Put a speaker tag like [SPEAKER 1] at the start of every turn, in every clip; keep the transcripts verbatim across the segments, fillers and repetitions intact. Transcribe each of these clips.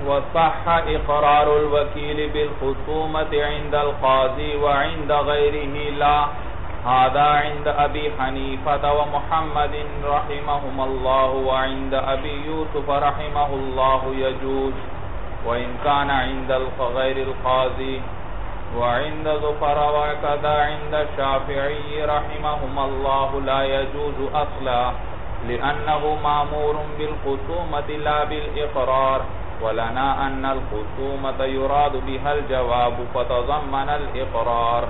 [SPEAKER 1] وصح اقرار الوکیل بالخصومت عند القاضی وعند غیره لا هذا عند ابی حنیفة ومحمد رحمهم اللہ وعند ابی یوسف رحمہ اللہ یجوز وإن كان عند غير القاضي وعند ظفر وكذا عند الشافعي رحمهم الله لا يجوز أصلا لأنه مأمور بالخصومة لا بالإقرار ولنا أن الخصومة يراد بها الجواب فتضمن الإقرار.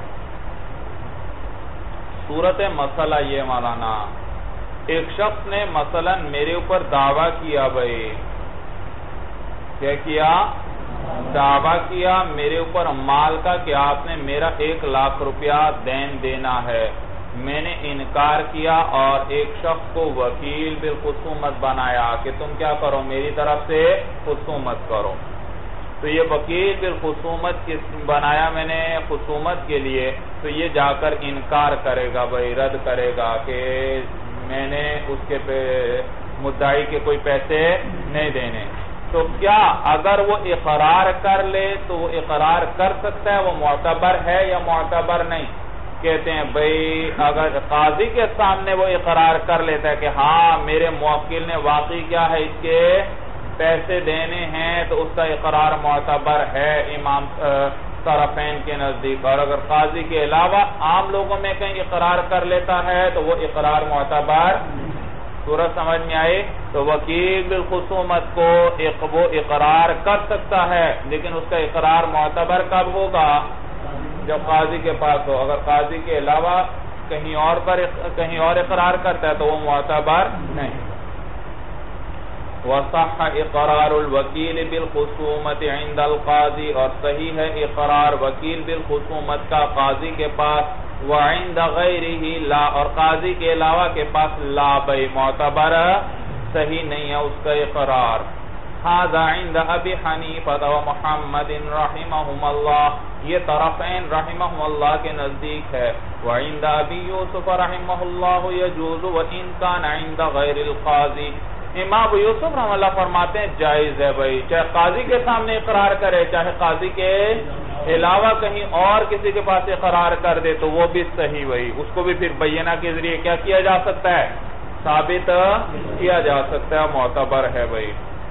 [SPEAKER 1] صورت مسئلہ یہ مولانا، ایک شخص نے مثلا میرے اوپر دعویٰ کیا بھئی، کیا کیا؟ دعویٰ کیا میرے اوپر مال کا کہ آپ نے میرا ایک لاکھ روپیہ دین دینا ہے. میں نے انکار کیا اور ایک شخص کو وکیل بالخصومت بنایا کہ تم کیا کرو، میری طرف سے خصومت کرو. تو یہ وکیل بالخصومت بنایا میں نے خصومت کے لیے، تو یہ جا کر انکار کرے گا بھائی، رد کرے گا کہ میں نے اس کے مدعی کے کوئی پیسے نہیں دینے. تو کیا اگر وہ اقرار کر لے تو وہ اقرار کر سکتا ہے، وہ معتبر ہے یا معتبر نہیں؟ کہتے ہیں بھئی اگر قاضی کے سامنے وہ اقرار کر لیتا ہے کہ ہاں میرے موکل نے واقعی کیا ہے اس کے پیسے دینے ہیں، تو اس کا اقرار معتبر ہے امام طرفین کے نزدیک. اور اگر قاضی کے علاوہ عام لوگوں میں کہیں اقرار کر لیتا ہے تو وہ اقرار معتبر. سورہ سمجھ میں آئے؟ تو وکیل بالخصومت کو وہ اقرار کر سکتا ہے، لیکن اس کا اقرار معتبر کب ہوگا؟ جب قاضی کے پاس ہو. اگر قاضی کے علاوہ کہیں اور پر کہیں اور اقرار کرتا ہے تو وہ معتبر نہیں. وصح اقرار الوکیل بالخصومت عند القاضی، اور صحیح ہے اقرار وکیل بالخصومت کا قاضی کے پاس، وعند غیرہ لا، اور قاضی کے علاوہ کے پاس لا، بھئی معتبر صحیح نہیں ہے اس کا اقرار. هذا عند ابی حنیفہ ومحمد رحمہم اللہ، یہ طرفین رحمہم اللہ کے نزدیک ہے. وعند ابی یوسف رحمہ اللہ یجوز وان کان عند غیر القاضی، امام یوسف رحمہ اللہ فرماتے ہیں جائز ہے بھئی، چاہے قاضی کے سامنے اقرار کرے چاہے قاضی کے علاوہ کہیں اور کسی کے پاس اقرار کر دے تو وہ بھی صحیح بھئی، اس کو بھی پھر بینہ کے ذریعے کیا کیا جا سکتا ہے؟ ثابت کیا جا سکتا ہے، معتبر ہے بھئی.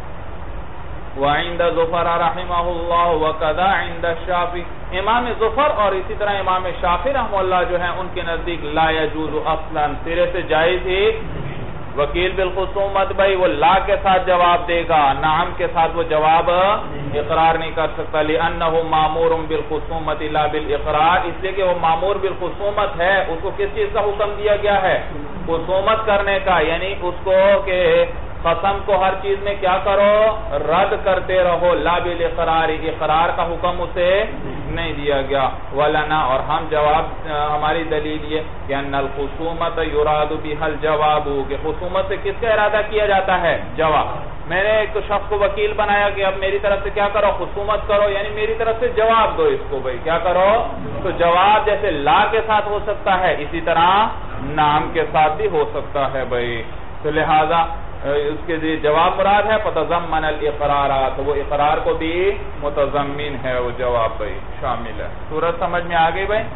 [SPEAKER 1] وعند ظفر رحمہ اللہ وقضا عند الشافعی، امام ظفر اور اسی طرح امام شافعی رحمہ اللہ جو ہیں ان کے نزدیک لا یجوز اصلا، سرے سے جائز ہی. وکیل بالخصومت بھائی وہ لا کے ساتھ جواب دے گا، نعم کے ساتھ وہ جواب اقرار نہیں کر سکتا. لأنه مامور بالخصومت لا بالاقرار، اس لیے کہ وہ مامور بالخصومت ہے، اس کو کس چیز کا حکم دیا گیا ہے؟ خصومت کرنے کا، یعنی اس کو کہ قسم کو ہر چیز میں کیا کرو؟ رد کرتے رہو. لا بالاقرار، اقرار کا حکم اسے نہیں دیا گیا. ولنا، اور ہم جواب ہماری دلیل یہ کہ ان الخصومت یراد بها الجواب، کہ خصومت سے کس کا ارادہ کیا جاتا ہے؟ جواب. میں نے ایک شخص کو وکیل بنایا کہ اب میری طرف سے کیا کرو؟ خصومت کرو، یعنی میری طرف سے جواب دو اس کو بھئی، کیا کرو؟ تو جواب جیسے لا کے ساتھ ہو سکتا ہے اسی طرح نام کے ساتھ بھی ہو سکتا ہے بھئی. تو لہذا اس کے لیے جواب مراد ہے فتضمن الاقرارات، وہ اقرار کو بھی متضمن ہے، وہ جواب بھئی شامل ہے. سورت سمجھ میں آگئی بھئی؟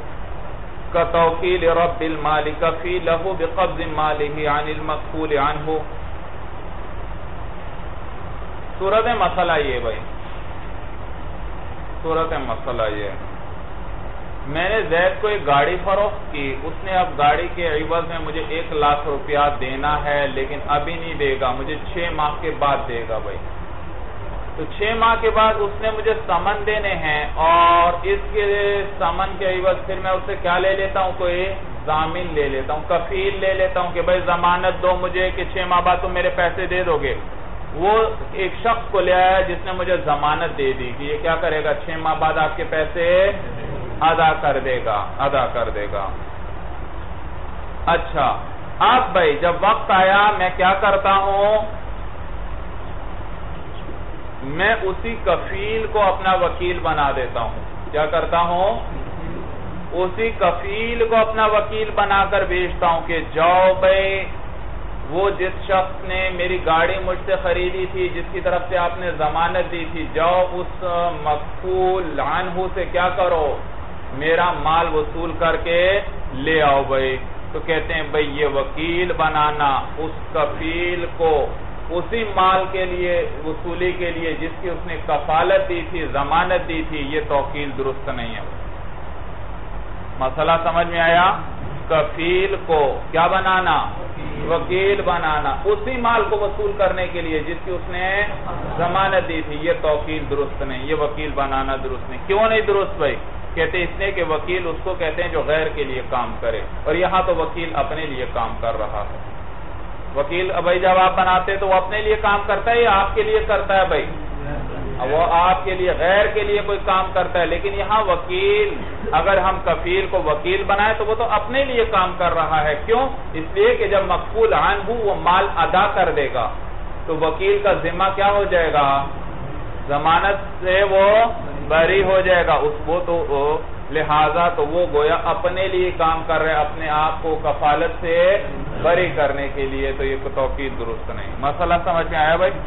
[SPEAKER 1] کتوکیل رب المالک فی لہو بقبض مالہ عن المقفول عنہ. سورت مسئلہ یہ بھئی، سورت مسئلہ یہ میں نے زید کو ایک گاڑی فروخت کی، اس نے اب گاڑی کے عوض میں مجھے ایک لاکھ روپیہ دینا ہے، لیکن ابھی نہیں دے گا، مجھے چھ ماہ کے بعد دے گا بھائی. تو چھ ماہ کے بعد اس نے مجھے سمن دینے ہیں، اور اس کے سمن کے عوض پھر میں اس سے کیا لے لیتا ہوں؟ کوئی ضامن لے لیتا ہوں، کفیل لے لیتا ہوں کہ بھائی ضمانت دو مجھے کہ چھ ماہ بعد تم میرے پیسے دے دو گے. وہ ایک شخص کو لے آیا جس نے مجھے ضمانت دے دی کہ یہ کیا کرے گا؟ چھ ماہ بعد آپ کے پیسے ادا کر دے گا، ادا کر دے گا. اچھا، اب بھائی جب وقت آیا میں کیا کرتا ہوں؟ میں اسی کفیل کو اپنا وکیل بنا دیتا ہوں. کیا کرتا ہوں؟ اسی کفیل کو اپنا وکیل بنا کر بھیجتا ہوں کہ جاؤ بھائی وہ جس شخص نے میری گاڑی مجھ سے خریدی تھی، جس کی طرف سے آپ نے ضمانت دی تھی، جاؤ اس مقفول عنہ سے کیا کرو، میرا مال وصول کر کے لے آؤ بھائی۔ تو کہتے ہیں بھائی یہ وکیل بنانا اس کفیل کو اسی مال کے لیے وصولی کے لیے جس کی اس نے کفالت دی تھی، ضمانت دی تھی، یہ توکیل درست نہیں ہے۔ مسئلہ سمجھ میں آیا؟ کفیل کو کیا بنانا؟ وکیل بنانا اسی مال کو وصول کرنے کے لیے جس کی اس نے ضمانت دی تھی، یہ توکیل درست نہیں، یہ وکیل بنانا درست نہیں۔ کیوں نہیں درست بھائی؟ کہتے ہیں اس نے کہ وکیل اس کو کہتے ہیں جو غیر کے لیے کام کرے، اور یہاں تو وکیل اپنے لیے کام کر رہا ہے۔ وکیل بھائی جب آپ بناتے تو وہ اپنے لیے کام کرتا ہے یا آپ کے لیے کرتا ہے بھائی؟ وہ آپ کے لیے، غیر کے لیے کوئی کام کرتا ہے، لیکن یہاں وکیل اگر ہم کفیل کو وکیل بنائے تو وہ تو اپنے لیے کام کر رہا ہے۔ کیوں؟ اس لیے کہ جب مقفول عنہ وہ مال ادا کر دے گا تو وکیل کا ذمہ کیا ہو جائے گا؟ ضمانت سے وہ بری ہو جائے گا، اس وہ تو لہذا تو وہ گویا اپنے لیے کام کر رہے، اپنے آپ کو کفالت سے بری کرنے کے لیے، تو یہ توکیل درست نہیں۔ مسئلہ سمجھ میں آیا بھائی؟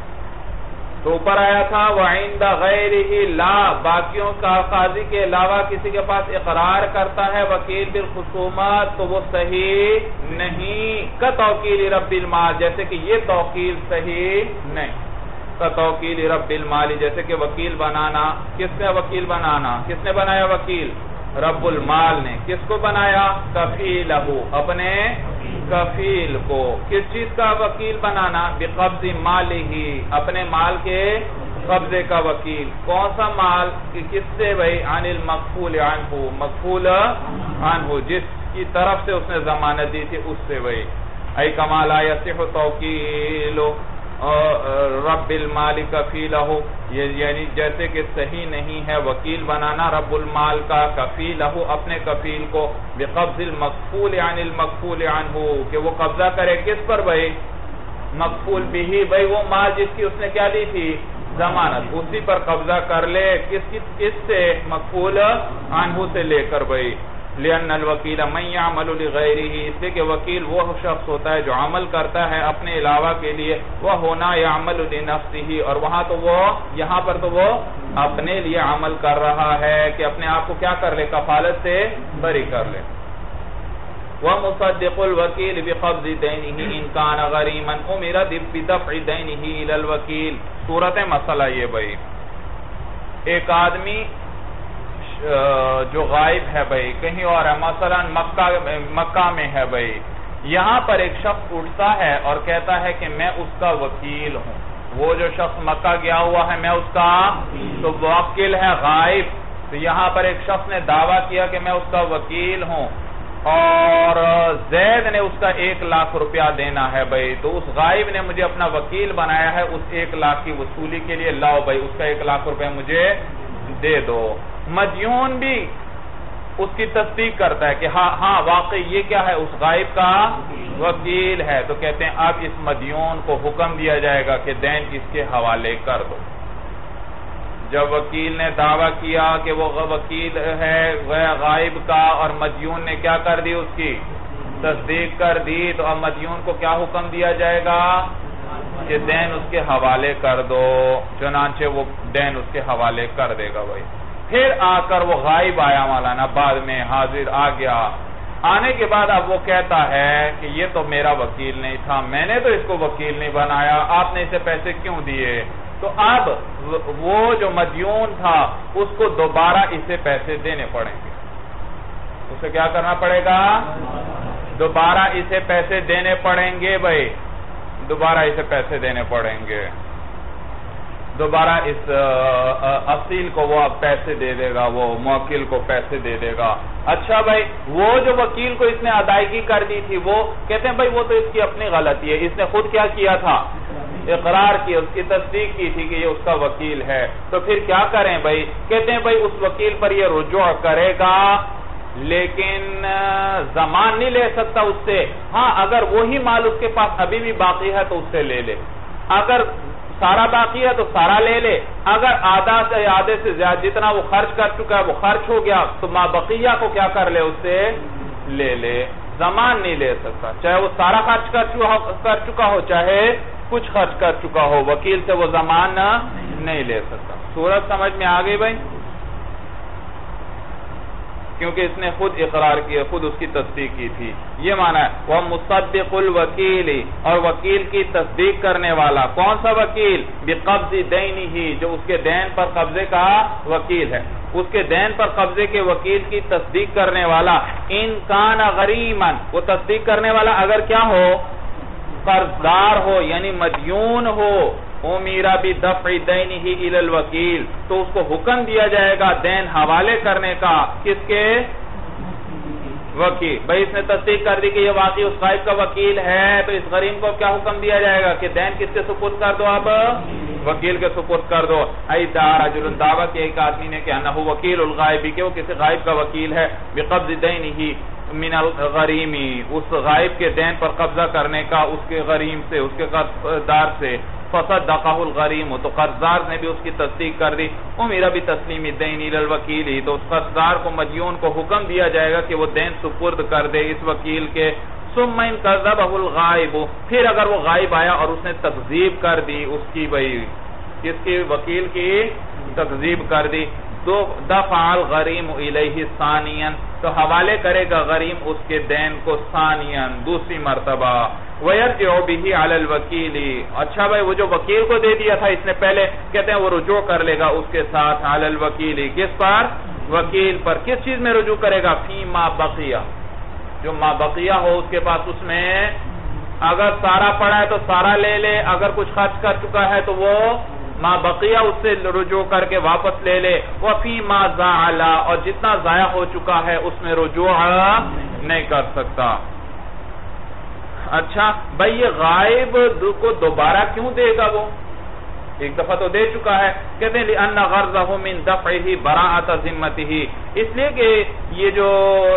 [SPEAKER 1] تو اوپر آیا تھا وَعِنْدَ غَيْرِهِ لَا، باقیوں کا قاضی کے علاوہ کسی کے پاس اقرار کرتا ہے وکیل بالخصومت تو وہ صحیح نہیں، کتوکیل رب المال، جیسے کہ یہ توکیل صحیح نہیں، کتوکیل رب المال، جیسے کہ وکیل بنانا، کس نے وکیل بنانا؟ کس نے بنایا وکیل؟ رب المال نے۔ کس کو بنایا؟ کفیلہ، اپنے کفیل کو۔ کس چیز کا وکیل بنانا؟ بقبض مالہ، اپنے مال کے قبضے کا وکیل۔ کون سا مال؟ کس سے بھائی؟ عن المقفول عنہ، مقفول عنہ جس کی طرف سے اس نے ضمانت دی تھی اس سے بھائی۔ ای کما لا یصح توکیل رب المال کفیلہ، یعنی جیسے کہ صحیح نہیں ہے وکیل بنانا رب المال کا کفیلہ، اپنے کفیل کو، بقبض المقفول عن المقفول عنہ، کہ وہ قبضہ کرے کس پر بھائی؟ مقفول بھی، بھائی وہ مال جس کی اس نے کیا دی تھی؟ ضمانت، اسی پر قبضہ کر لے، کس کس سے؟ مقفول عنہ سے لے کر بھائی۔ لِأَنَّ الْوَكِيلَ مَنْ يَعْمَلُ لِغَيْرِهِ، اس لئے کہ وکیل وہ شخص ہوتا ہے جو عمل کرتا ہے اپنے علاوہ کے لیے، وَهُنَا يَعْمَلُ لِنَفْسِهِ، اور وہاں تو وہ، یہاں پر تو وہ اپنے لیے عمل کر رہا ہے کہ اپنے آپ کو کیا کر لے؟ کفالت سے بری کر لے۔ وَمُصَدِّقُ الْوَكِيلِ بِقَبْضِ دَيْنِهِ إِنْ كَانَ غَرِيمًا أُمِرَ بِدَفْعِ دَيْنِهِ إِلَى الْوَكِيلِ۔ صورت مسئلہ یہ بھائی، ایک آدمی جو غائب ہے بھائی کہیں اور ہے، مثلا مکہ مکہ میں ہے بھائی، یہاں پر ایک شخص اٹھتا ہے اور کہتا ہے کہ میں اس کا وکیل ہوں، وہ جو شخص مکہ گیا ہوا ہے میں اس کا تو وکیل ہے غائب، تو یہاں پر ایک شخص نے دعویٰ کیا کہ میں اس کا وکیل ہوں اور زید نے اس کا ایک لاکھ روپیہ دینا ہے بھائی، تو اس غائب نے مجھے اپنا وکیل بنایا ہے اس ایک لاکھ کی وصولی کے لیے، لاؤ بھائی اس کا ایک لاکھ روپے مجھے دے دو۔ مدیون بھی اس کی تصدیق کرتا ہے کہ ہاں ہاں واقعی یہ کیا ہے؟ اس غائب کا وکیل ہے، تو کہتے ہیں اب اس مدیون کو حکم دیا جائے گا کہ دین اس کے حوالے کر دو۔ جب وکیل نے دعویٰ کیا کہ وہ وکیل ہے غائب کا اور مدیون نے کیا کر دی؟ اس کی تصدیق کر دی، تو اب مدیون کو کیا حکم دیا جائے گا؟ کہ دین اس کے حوالے کر دو، چنانچہ وہ دین اس کے حوالے کر دے گا بھائی۔ پھر آ کر وہ غائب آیا مولانا، بعد میں حاضر آ گیا، آنے کے بعد اب وہ کہتا ہے کہ یہ تو میرا وکیل نہیں تھا، میں نے تو اس کو وکیل نہیں بنایا، آپ نے اسے پیسے کیوں دیے؟ تو اب وہ جو مدیون تھا اس کو دوبارہ اسے پیسے دینے پڑیں گے، اسے کیا کرنا پڑے گا؟ دوبارہ اسے پیسے دینے پڑیں گے بھائی، دوبارہ اسے پیسے دینے پڑیں گے، دوبارہ اس اصیل کو وہ پیسے دے دے گا، وہ موکل کو پیسے دے دے گا۔ اچھا بھائی وہ جو وکیل کو اس نے ادائیگی کر دی تھی، وہ کہتے ہیں بھائی وہ تو اس کی اپنی غلطی ہے، اس نے خود کیا کیا تھا؟ اقرار کیا، اس کی تصدیق کی تھی کہ یہ اس کا وکیل ہے، تو پھر کیا کریں بھائی؟ کہتے ہیں بھائی اس وکیل پر یہ رجوع کرے گا لیکن زمان نہیں لے سکتا اس سے، ہاں اگر وہی مال اس کے پاس ابھی بھی باقی ہے تو اس سے لے لے، اگر سارا باقی ہے تو سارا لے لے، اگر آدھا سے آدھے سے زیادہ جتنا وہ خرچ کر چکا ہے وہ خرچ ہو گیا تو ما بقیہ کو کیا کر لے؟ اس سے لے لے۔ زمان نہیں لے سکتا، چاہے وہ سارا خرچ کر چکا ہو چاہے کچھ خرچ کر چکا ہو، وکیل سے وہ زمان نہیں لے سکتا۔ صورت سمجھ میں آ گئی بھائی؟ کیونکہ اس نے خود اقرار کیا، خود اس کی تصدیق کی تھی۔ یہ معنی ہے وہ مصدق الوکیل، اور وکیل کی تصدیق کرنے والا۔ کون سا وکیل؟ بقبض دینہ، جو اس کے دین پر قبضے کا وکیل ہے، اس کے دین پر قبضے کے وکیل کی تصدیق کرنے والا۔ ان کان غریما، وہ تصدیق کرنے والا اگر کیا ہو؟ قرضدار ہو، یعنی مدیون ہو۔ امیرا بدفع دینہ الی الوکیل، تو اس کو حکم دیا جائے گا دین حوالے کرنے کا، کس کے؟ وکیل۔ بھئی اس نے تصدیق کر دی کہ یہ واقعی اس غائب کا وکیل ہے، تو اس غریم کو کیا حکم دیا جائے گا کہ دین کس کے سپرد کر دو؟ اب وکیل کے سپرد کر دو۔ ایدعا رجل، دعویٰ کہ ایک آدمی نے کہ انہو وکیل الغائبی، کہ وہ کسی غائب کا وکیل ہے، بقبض دینہ من الغریمی، اس غائب کے دین پر قبضہ کرنے کا اس کے غریم سے، اس کے قرضدار سے۔ فصدقہ الغریم، تو قرضدار نے بھی اس کی تصدیق کر دی۔ امیر بتسلیم الدین الی الوکیل، تو اس قرضدار کو مدیون کو حکم دیا جائے گا کہ وہ دین سپرد کر دے اس وکیل کے۔ ثم ان کذبہ الغائب، پھر اگر وہ غائب آیا اور اس نے تکذیب کر دی اس کی، بھئی کس کی؟ وکیل کی تکذیب کر دی، تو دفع الغریم الیہ ثانیا، تو حوالے کرے گا غریم اس کے دین کو ثانیا، دوسری مرتبہ۔ وَيَرْجِعُ بِهِ عَلَى الْوَكِيلِ، اچھا بھائی وہ جو وکیل کو دے دیا تھا اس نے پہلے، کہتے ہیں وہ رجوع کر لے گا اس کے ساتھ عَلَى الْوَكِيلِ، کس پر؟ وکیل پر۔ کس چیز میں رجوع کرے گا؟ فی ما بقیہ، جو ما بقیہ ہو اس کے پاس، اس میں اگر سارا پڑا ہے تو سارا لے لے، اگر کچھ خرچ کر چکا ہے تو وہ ما بقیہ اس سے رجوع کر کے واپس لے لے۔ وَفِي مَا زَعَلَ، اور جتنا ضائع ہو چکا ہے اس میں رجوع نہیں کر سکتا۔ اچھا بھئی یہ غائب کو دوبارہ کیوں دے گا؟ وہ ایک دفعہ تو دے چکا ہے، کہتے ہیں لِأَنَّ غَرْضَهُ مِن دَفْعِهِ بَرَاءَةَ ذِمَّتِهِ، اس لیے کہ یہ جو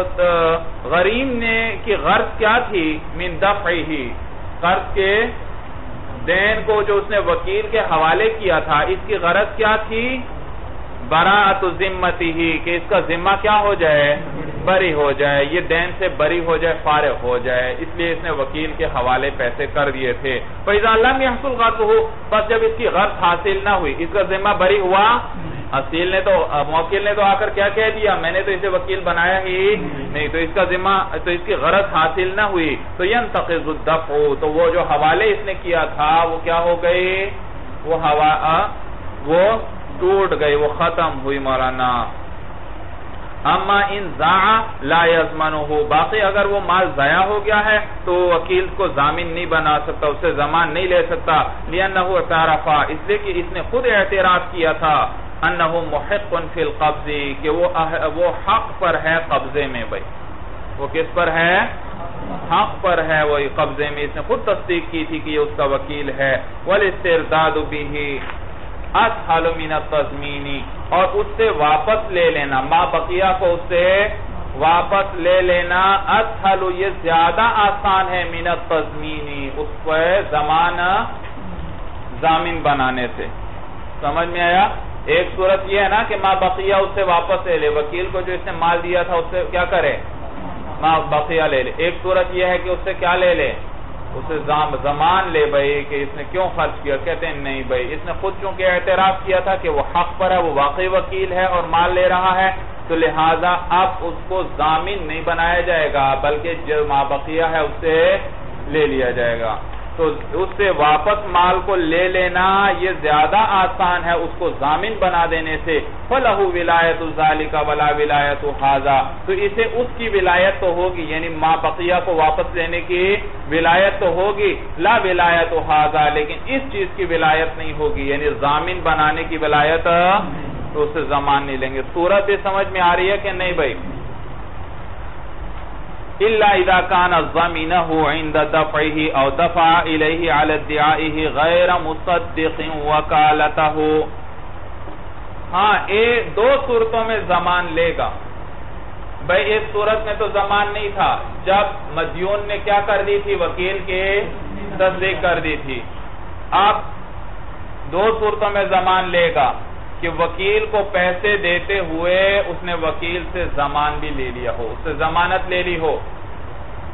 [SPEAKER 1] غریم نے کی غرض کیا تھی؟ من دفعه، قرض کے دین کو جو اس نے وکیل کے حوالے کیا تھا، اس کی غرض کیا تھی؟ براءۃ ذمتہ، کہ اس کا ذمہ کیا ہو جائے؟ بری ہو جائے، یہ دین سے بری ہو جائے، فارغ ہو جائے، اس لیے اس نے وکیل کے حوالے پیسے کر دیے تھے۔ فَإِذَا لَمْ يَحْصُلْ غَرْضُهُ، بس جب اس کی غرض حاصل نہ ہوئی، اس کا ذمہ بری ہوا، اصیل نے تو موکل نے تو آ کر کیا کہہ دیا؟ میں نے تو اسے وکیل بنایا ہی نہیں، تو اس کا ذمہ، تو اس کی غرض حاصل نہ ہوئی، تو ينتقض الدفع، تو وہ جو حوالے اس نے کیا تھا وہ کیا ہو گئی؟ وہ ہوا وہ ٹوٹ گئی، وہ ختم ہوئی مولانا۔ اما ان ضاع لا یضمنہ، باقی اگر وہ مال ضائع ہو گیا ہے تو وکیل کو ضامن نہیں بنا سکتا، اس سے ضمان نہیں لے سکتا۔ لأنہ اعترف، اس لیے کہ اس نے خود اعتراف کیا تھا، انہ محق فی القبض، کہ وہ وہ حق پر ہے قبضے میں۔ بھائی وہ کس پر ہے؟ حق پر ہے، وہی قبضے میں، اس نے خود تصدیق کی تھی کہ یہ اس کا وکیل ہے۔ والاسترداد بہ اسہل من التضمین، اور اس سے واپس لے لینا، ما بقیہ کو اس سے واپس لے لینا، اسہل، یہ زیادہ آسان ہے، من التضمین، اس پر ضمان ضامن بنانے سے۔ سمجھ میں آیا؟ ایک صورت یہ ہے نا کہ ما بقیہ اس سے واپس لے لے، وکیل کو جو اس نے مال دیا تھا اس سے کیا کرے؟ ما بقیہ لے لے۔ ایک صورت یہ ہے کہ اس سے کیا لے لے؟ اسے زمان لے بھئی کہ اس نے کیوں خرچ کیا؟ کہتے ہیں نہیں بھئی، اس نے خود چونکہ اعتراف کیا تھا کہ وہ حق پر ہے، وہ واقعی وکیل ہے اور مال لے رہا ہے، تو لہٰذا اب اس کو ضامن نہیں بنایا جائے گا، بلکہ جو ما بقیہ ہے اس سے لے لیا جائے گا۔ تو اس سے واپس مال کو لے لینا یہ زیادہ آسان ہے اس کو ضامن بنا دینے سے۔ فَلَهُ وِلَایَةُ ذَلِكَ وَلَا وِلَایَةُ هَذَا، تو اسے اس کی ولایت تو ہوگی، یعنی ما بقیہ کو واپس لینے کی ولایت تو ہوگی، لا وِلَایَةُ هَذَا، لیکن اس چیز کی ولایت نہیں ہوگی، یعنی ضامن بنانے کی ولایت، تو اس سے ضمان نہیں لیں گے۔ صورت یہ سمجھ میں آ رہی ہے کہ نہیں بھائی؟ إلا إذا كان ضمنه عند دفعه أو دفع إليه على ادعائه غير مصدق وكالته، ہاں ایک دو صورتوں میں ضمان لے گا۔ بھئی اس صورت میں تو ضمان نہیں تھا، جب مدیون نے کیا کر دی تھی؟ وکیل کے تصدیق کر دی تھی۔ اب دو صورتوں میں ضمان لے گا کہ وکیل کو پیسے دیتے ہوئے اس نے وکیل سے ضمان بھی لے لیا ہو، اس سے ضمانت لے لی ہو،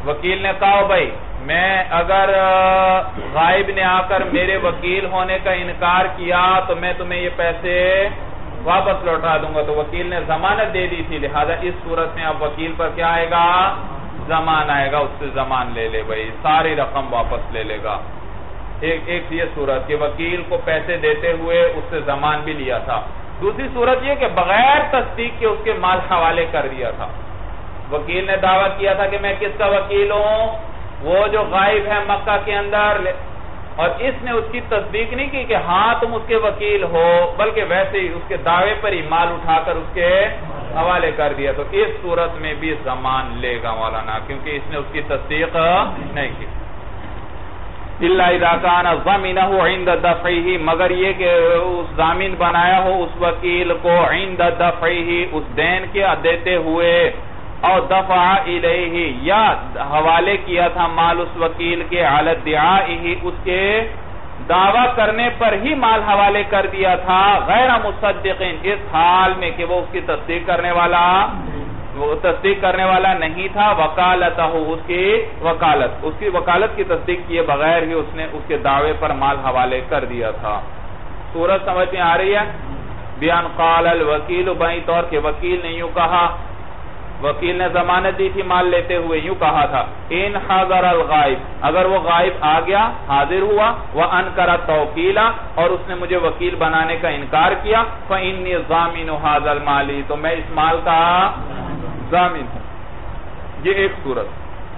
[SPEAKER 1] وکیل نے کہا بھائی میں اگر غائب نے آ کر میرے وکیل ہونے کا انکار کیا تو میں تمہیں یہ پیسے واپس لوٹا دوں گا. تو وکیل نے ضمانت دے دی تھی, لہذا اس صورت میں اب وکیل پر کیا آئے گا؟ ضمان آئے گا. اس سے ضمان لے لے بھائی, ساری رقم واپس لے لے گا. ایک ایک یہ صورت کہ وکیل کو پیسے دیتے ہوئے اس سے ضمان بھی لیا تھا. دوسری صورت یہ کہ بغیر تصدیق کے اس کے مال حوالے کر دیا تھا. وکیل نے دعویٰ کیا تھا کہ میں کس کا وکیل ہوں؟ وہ جو غائب ہے مکہ کے اندر, اور اس نے اس کی تصدیق نہیں کی کہ ہاں تم اس کے وکیل ہو, بلکہ ویسے ہی اس کے دعوے پر ہی مال اٹھا کر اس کے حوالے کر دیا. تو اس صورت میں بھی ضمان لے گا مولانا, کیونکہ اس نے اس کی تصدیق نہیں کی. الا اذا كان ضامنه عند دفعه, مگر یہ کہ اس ضامن بنایا ہو اس وکیل کو عند دفعه, اس دین کے دیتے ہوئے, اور دفع الیہ, یا حوالے کیا تھا مال اس وکیل کے, علی ادعائه, اس کے دعویٰ کرنے پر ہی مال حوالے کر دیا تھا, غیر مصدقین, اس حال میں کہ وہ اس کی تصدیق کرنے والا وہ تصدیق کرنے والا نہیں تھا, وکالتہ, اس کی وکالت اس کی وکالت کی تصدیق کیے بغیر ہی اس نے اس کے دعوے پر مال حوالے کر دیا تھا. صورت سمجھ میں آ رہی ہے؟ بیان قال الوکیل, بائیں طور کے وکیل نے یوں کہا, وکیل نے ضمانت دی تھی مال لیتے ہوئے, یوں کہا تھا ان حضر الغائب, اگر وہ غائب آ گیا, حاضر ہوا, وانکر التوکیل, اور اس نے مجھے وکیل بنانے کا انکار کیا, فانی ضامن هذا المال, تو میں اس مال کا ضامن ہوں. یہ ایک صورت.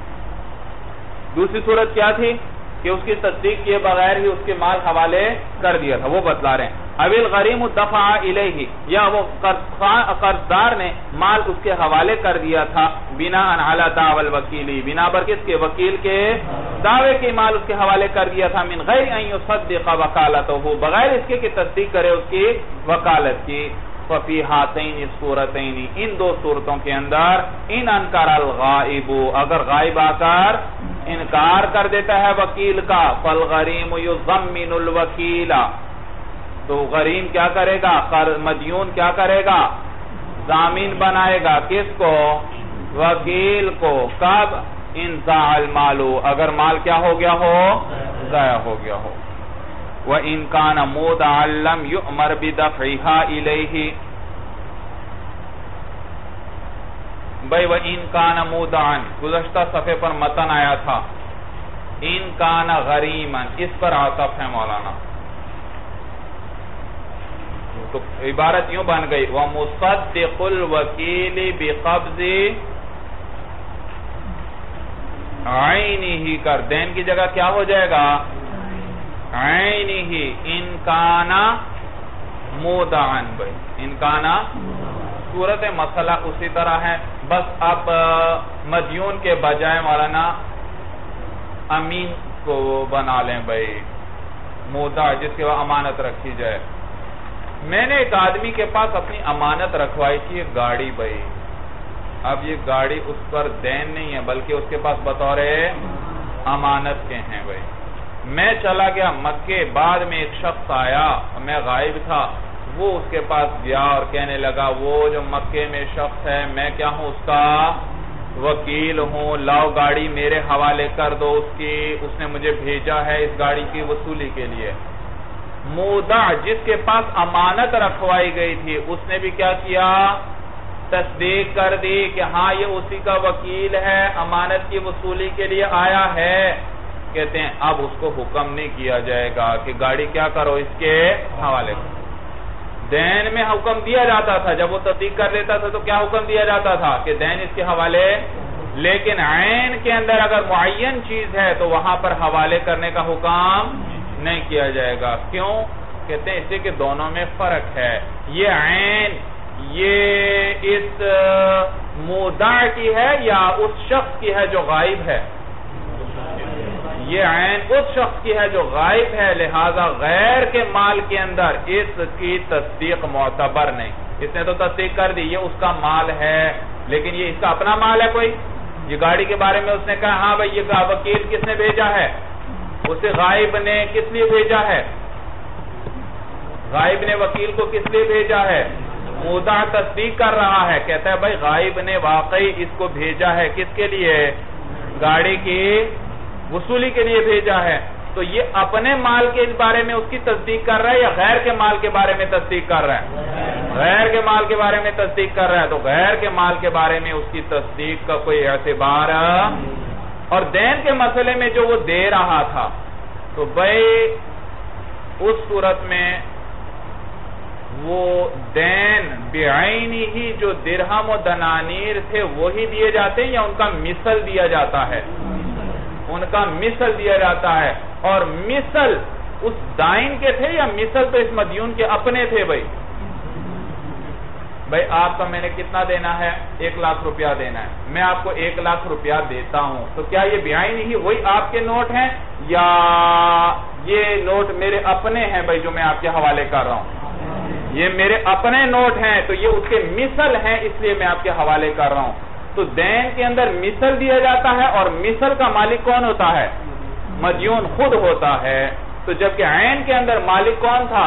[SPEAKER 1] دوسری صورت کیا تھی کہ اس کی تصدیق کیے بغیر ہی اس کے مال حوالے کر دیا تھا, وہ بتلا رہے ہیں. اویل غریم دفع الیہ, یا وہ قرضدار نے مال اس کے حوالے کر دیا تھا, بنا علی دعوی الوکیلی, بنا پر کس کے؟ وکیل کے دعوے کے مال اس کے حوالے کر دیا تھا, من غیر ان یصدق وکالتہ, بغیر اس کے کہ تصدیق کرے اس کی وکالت کی. ففی ہاتین الصورتین, ان دو صورتوں کے اندر, ان انکر الغائب, اگر غائب آ کر انکار کر دیتا ہے وکیل کا, فالغریم یضمن الوکیل, تو غریم کیا کرے گا؟ مدیون کیا کرے گا؟ ضامن بنائے گا. کس کو؟ وکیل کو. کب؟ انزاع المال, اگر مال کیا ہو گیا ہو؟ ضائع ہو گیا ہو. وَإِن كَانَ مُودَعًا لَمْ يُؤْمَرْ بِدَفْعِهَا إِلَيْهِ, بھئی وَإِن كَانَ مُودَعًا, گزشتہ صفحے پر متن آیا تھا, ان كَانَ غَرِيمًا, اس پر عطف ہے مولانا. تو عبارت یوں بن گئی, وَمُصَدِّقُ الْوَكِيلِ بِقَبْضِ عَيْنِهِ, کر دین کی جگہ کیا ہو جائے گا؟ عینہ, ان کانا مودعن, بھئی ان کانا. صورت مسئلہ اسی طرح ہے, بس اب مدیون کے بجائے مولانا امین کو بنا لیں بھئی, مودع جس کے وہ امانت رکھی جائے. میں نے ایک آدمی کے پاس اپنی امانت رکھوائی تھی ایک گاڑی بھئی, اب یہ گاڑی اس پر دین نہیں ہے بلکہ اس کے پاس بطور امانت کے ہیں بھئی. میں چلا گیا مکے, بعد میں ایک شخص آیا, میں غائب تھا, وہ اس کے پاس گیا اور کہنے لگا وہ جو مکے میں شخص ہے میں کیا ہوں؟ اس کا وکیل ہوں, لاؤ گاڑی میرے حوالے کر دو اس کی, اس نے مجھے بھیجا ہے اس گاڑی کی وصولی کے لیے. مودع جس کے پاس امانت رکھوائی گئی تھی, اس نے بھی کیا کیا؟ تصدیق کر دی کہ ہاں یہ اسی کا وکیل ہے, امانت کی وصولی کے لیے آیا ہے. کہتے ہیں اب اس کو حکم نہیں کیا جائے گا کہ گاڑی کیا کرو اس کے حوالے کرو. دین میں حکم دیا جاتا تھا, جب وہ تصدیق کر لیتا تھا تو کیا حکم دیا جاتا تھا کہ دین اس کے حوالے, لیکن عین کے اندر اگر معین چیز ہے تو وہاں پر حوالے کرنے کا حکم نہیں کیا جائے گا. کیوں؟ کہتے ہیں اس سے کہ دونوں میں فرق ہے. یہ عین یہ اس مودع کی ہے یا اس شخص کی ہے جو غائب ہے؟ یہ عین اس شخص کی ہے جو غائب ہے, لہذا غیر کے مال کے اندر اس کی تصدیق معتبر نہیں. اس نے تو تصدیق کر دی یہ اس کا مال ہے, لیکن یہ اس کا اپنا مال ہے کوئی. یہ گاڑی کے بارے میں اس نے کہا ہاں بھئی یہ وکیل کس نے بھیجا ہے؟ اسے غائب نے کس لیے بھیجا ہے؟ غائب نے وکیل کو کس لیے بھیجا ہے؟ مودع تصدیق کر رہا ہے, کہتا ہے بھئی غائب نے واقعی اس کو بھیجا ہے, کس کے لیے؟ گاڑی کی وصولی کے لیے بھیجا ہے، تو یہ اپنے مال کے بارے میں اس کی تصدیق کر رہا ہے یا غیر کے مال کے بارے میں تصدیق کر رہا ہے؟ غیر کے مال کے بارے میں تصدیق کر رہا ہے، تو غیر کے مال کے بارے میں اس کی تصدیق کا کوئی اعتبار، اور دین کے مسئلے میں جو وہ دے رہا تھا تو بھائی اس صورت میں وہ دین بعینی ہی جو درہم و دنانیر تھے وہی دیے جاتے ہیں یا ان کا مثل دیا جاتا ہے؟ ان کا مثل دیا جاتا ہے، اور مثل اس دائن کے تھے یا مثل تو اس مدیون کے اپنے تھے؟ بھائی بھائی آپ کا میں نے کتنا دینا ہے؟ ایک لاکھ روپیہ دینا ہے، میں آپ کو ایک لاکھ روپیہ دیتا ہوں، تو کیا یہ بعینی ہی وہی آپ کے نوٹ ہیں یا یہ نوٹ میرے اپنے ہیں؟ بھائی جو میں آپ کے حوالے کر رہا ہوں یہ میرے اپنے نوٹ ہیں، تو یہ اس کے مثل ہیں، اس لیے میں آپ کے حوالے کر رہا ہوں۔ تو دین کے اندر مثل دیا جاتا ہے، اور مثل کا مالک کون ہوتا ہے؟ مدیون خود ہوتا ہے۔ تو جبکہ عین کے اندر مالک کون تھا؟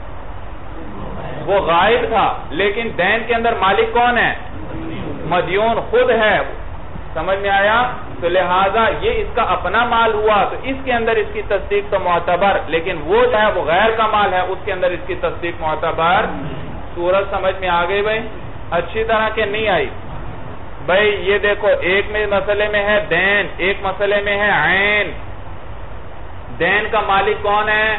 [SPEAKER 1] وہ غائب تھا، لیکن دین کے اندر مالک کون ہے؟ مدیون خود ہے۔ سمجھ میں آیا؟ تو لہذا یہ اس کا اپنا مال ہوا، تو اس کے اندر اس کی تصدیق تو معتبر، لیکن وہ جو ہے وہ غیر کا مال ہے، اس کے اندر اس کی تصدیق معتبر۔ صورت سمجھ میں آ گئی بھائی؟ اچھی طرح کے نہیں آئی؟ بھائی یہ دیکھو، ایک میں مسئلے میں ہے دین، ایک مسئلے میں ہے عین۔ دین کا مالک کون ہے؟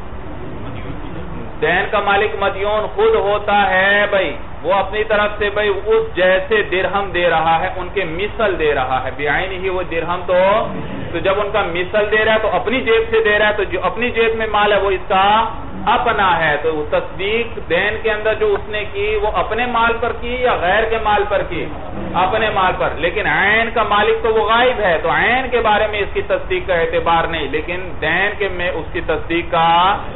[SPEAKER 1] دین کا مالک مدیون خود ہوتا ہے بھائی، وہ اپنی طرف سے بھائی اس جیسے درہم دے رہا ہے ان کے مثل دے رہا ہے، بعینی ہی وہ درہم، تو تو جب ان کا مثل دے رہا ہے تو اپنی جیب سے دے رہا ہے، تو جو اپنی جیب میں مال ہے وہ اس کا اپنا ہے، تو تصدیق دین کے اندر جو اس نے کی وہ اپنے مال پر کی یا غیر کے مال پر کی؟ اپنے مال پر۔ لیکن عین کا مالک تو وہ غائب ہے، تو عین کے بارے میں اس کی تصدیق کا اعتبار نہیں، لیکن دین کے میں اس کی تصدیق کا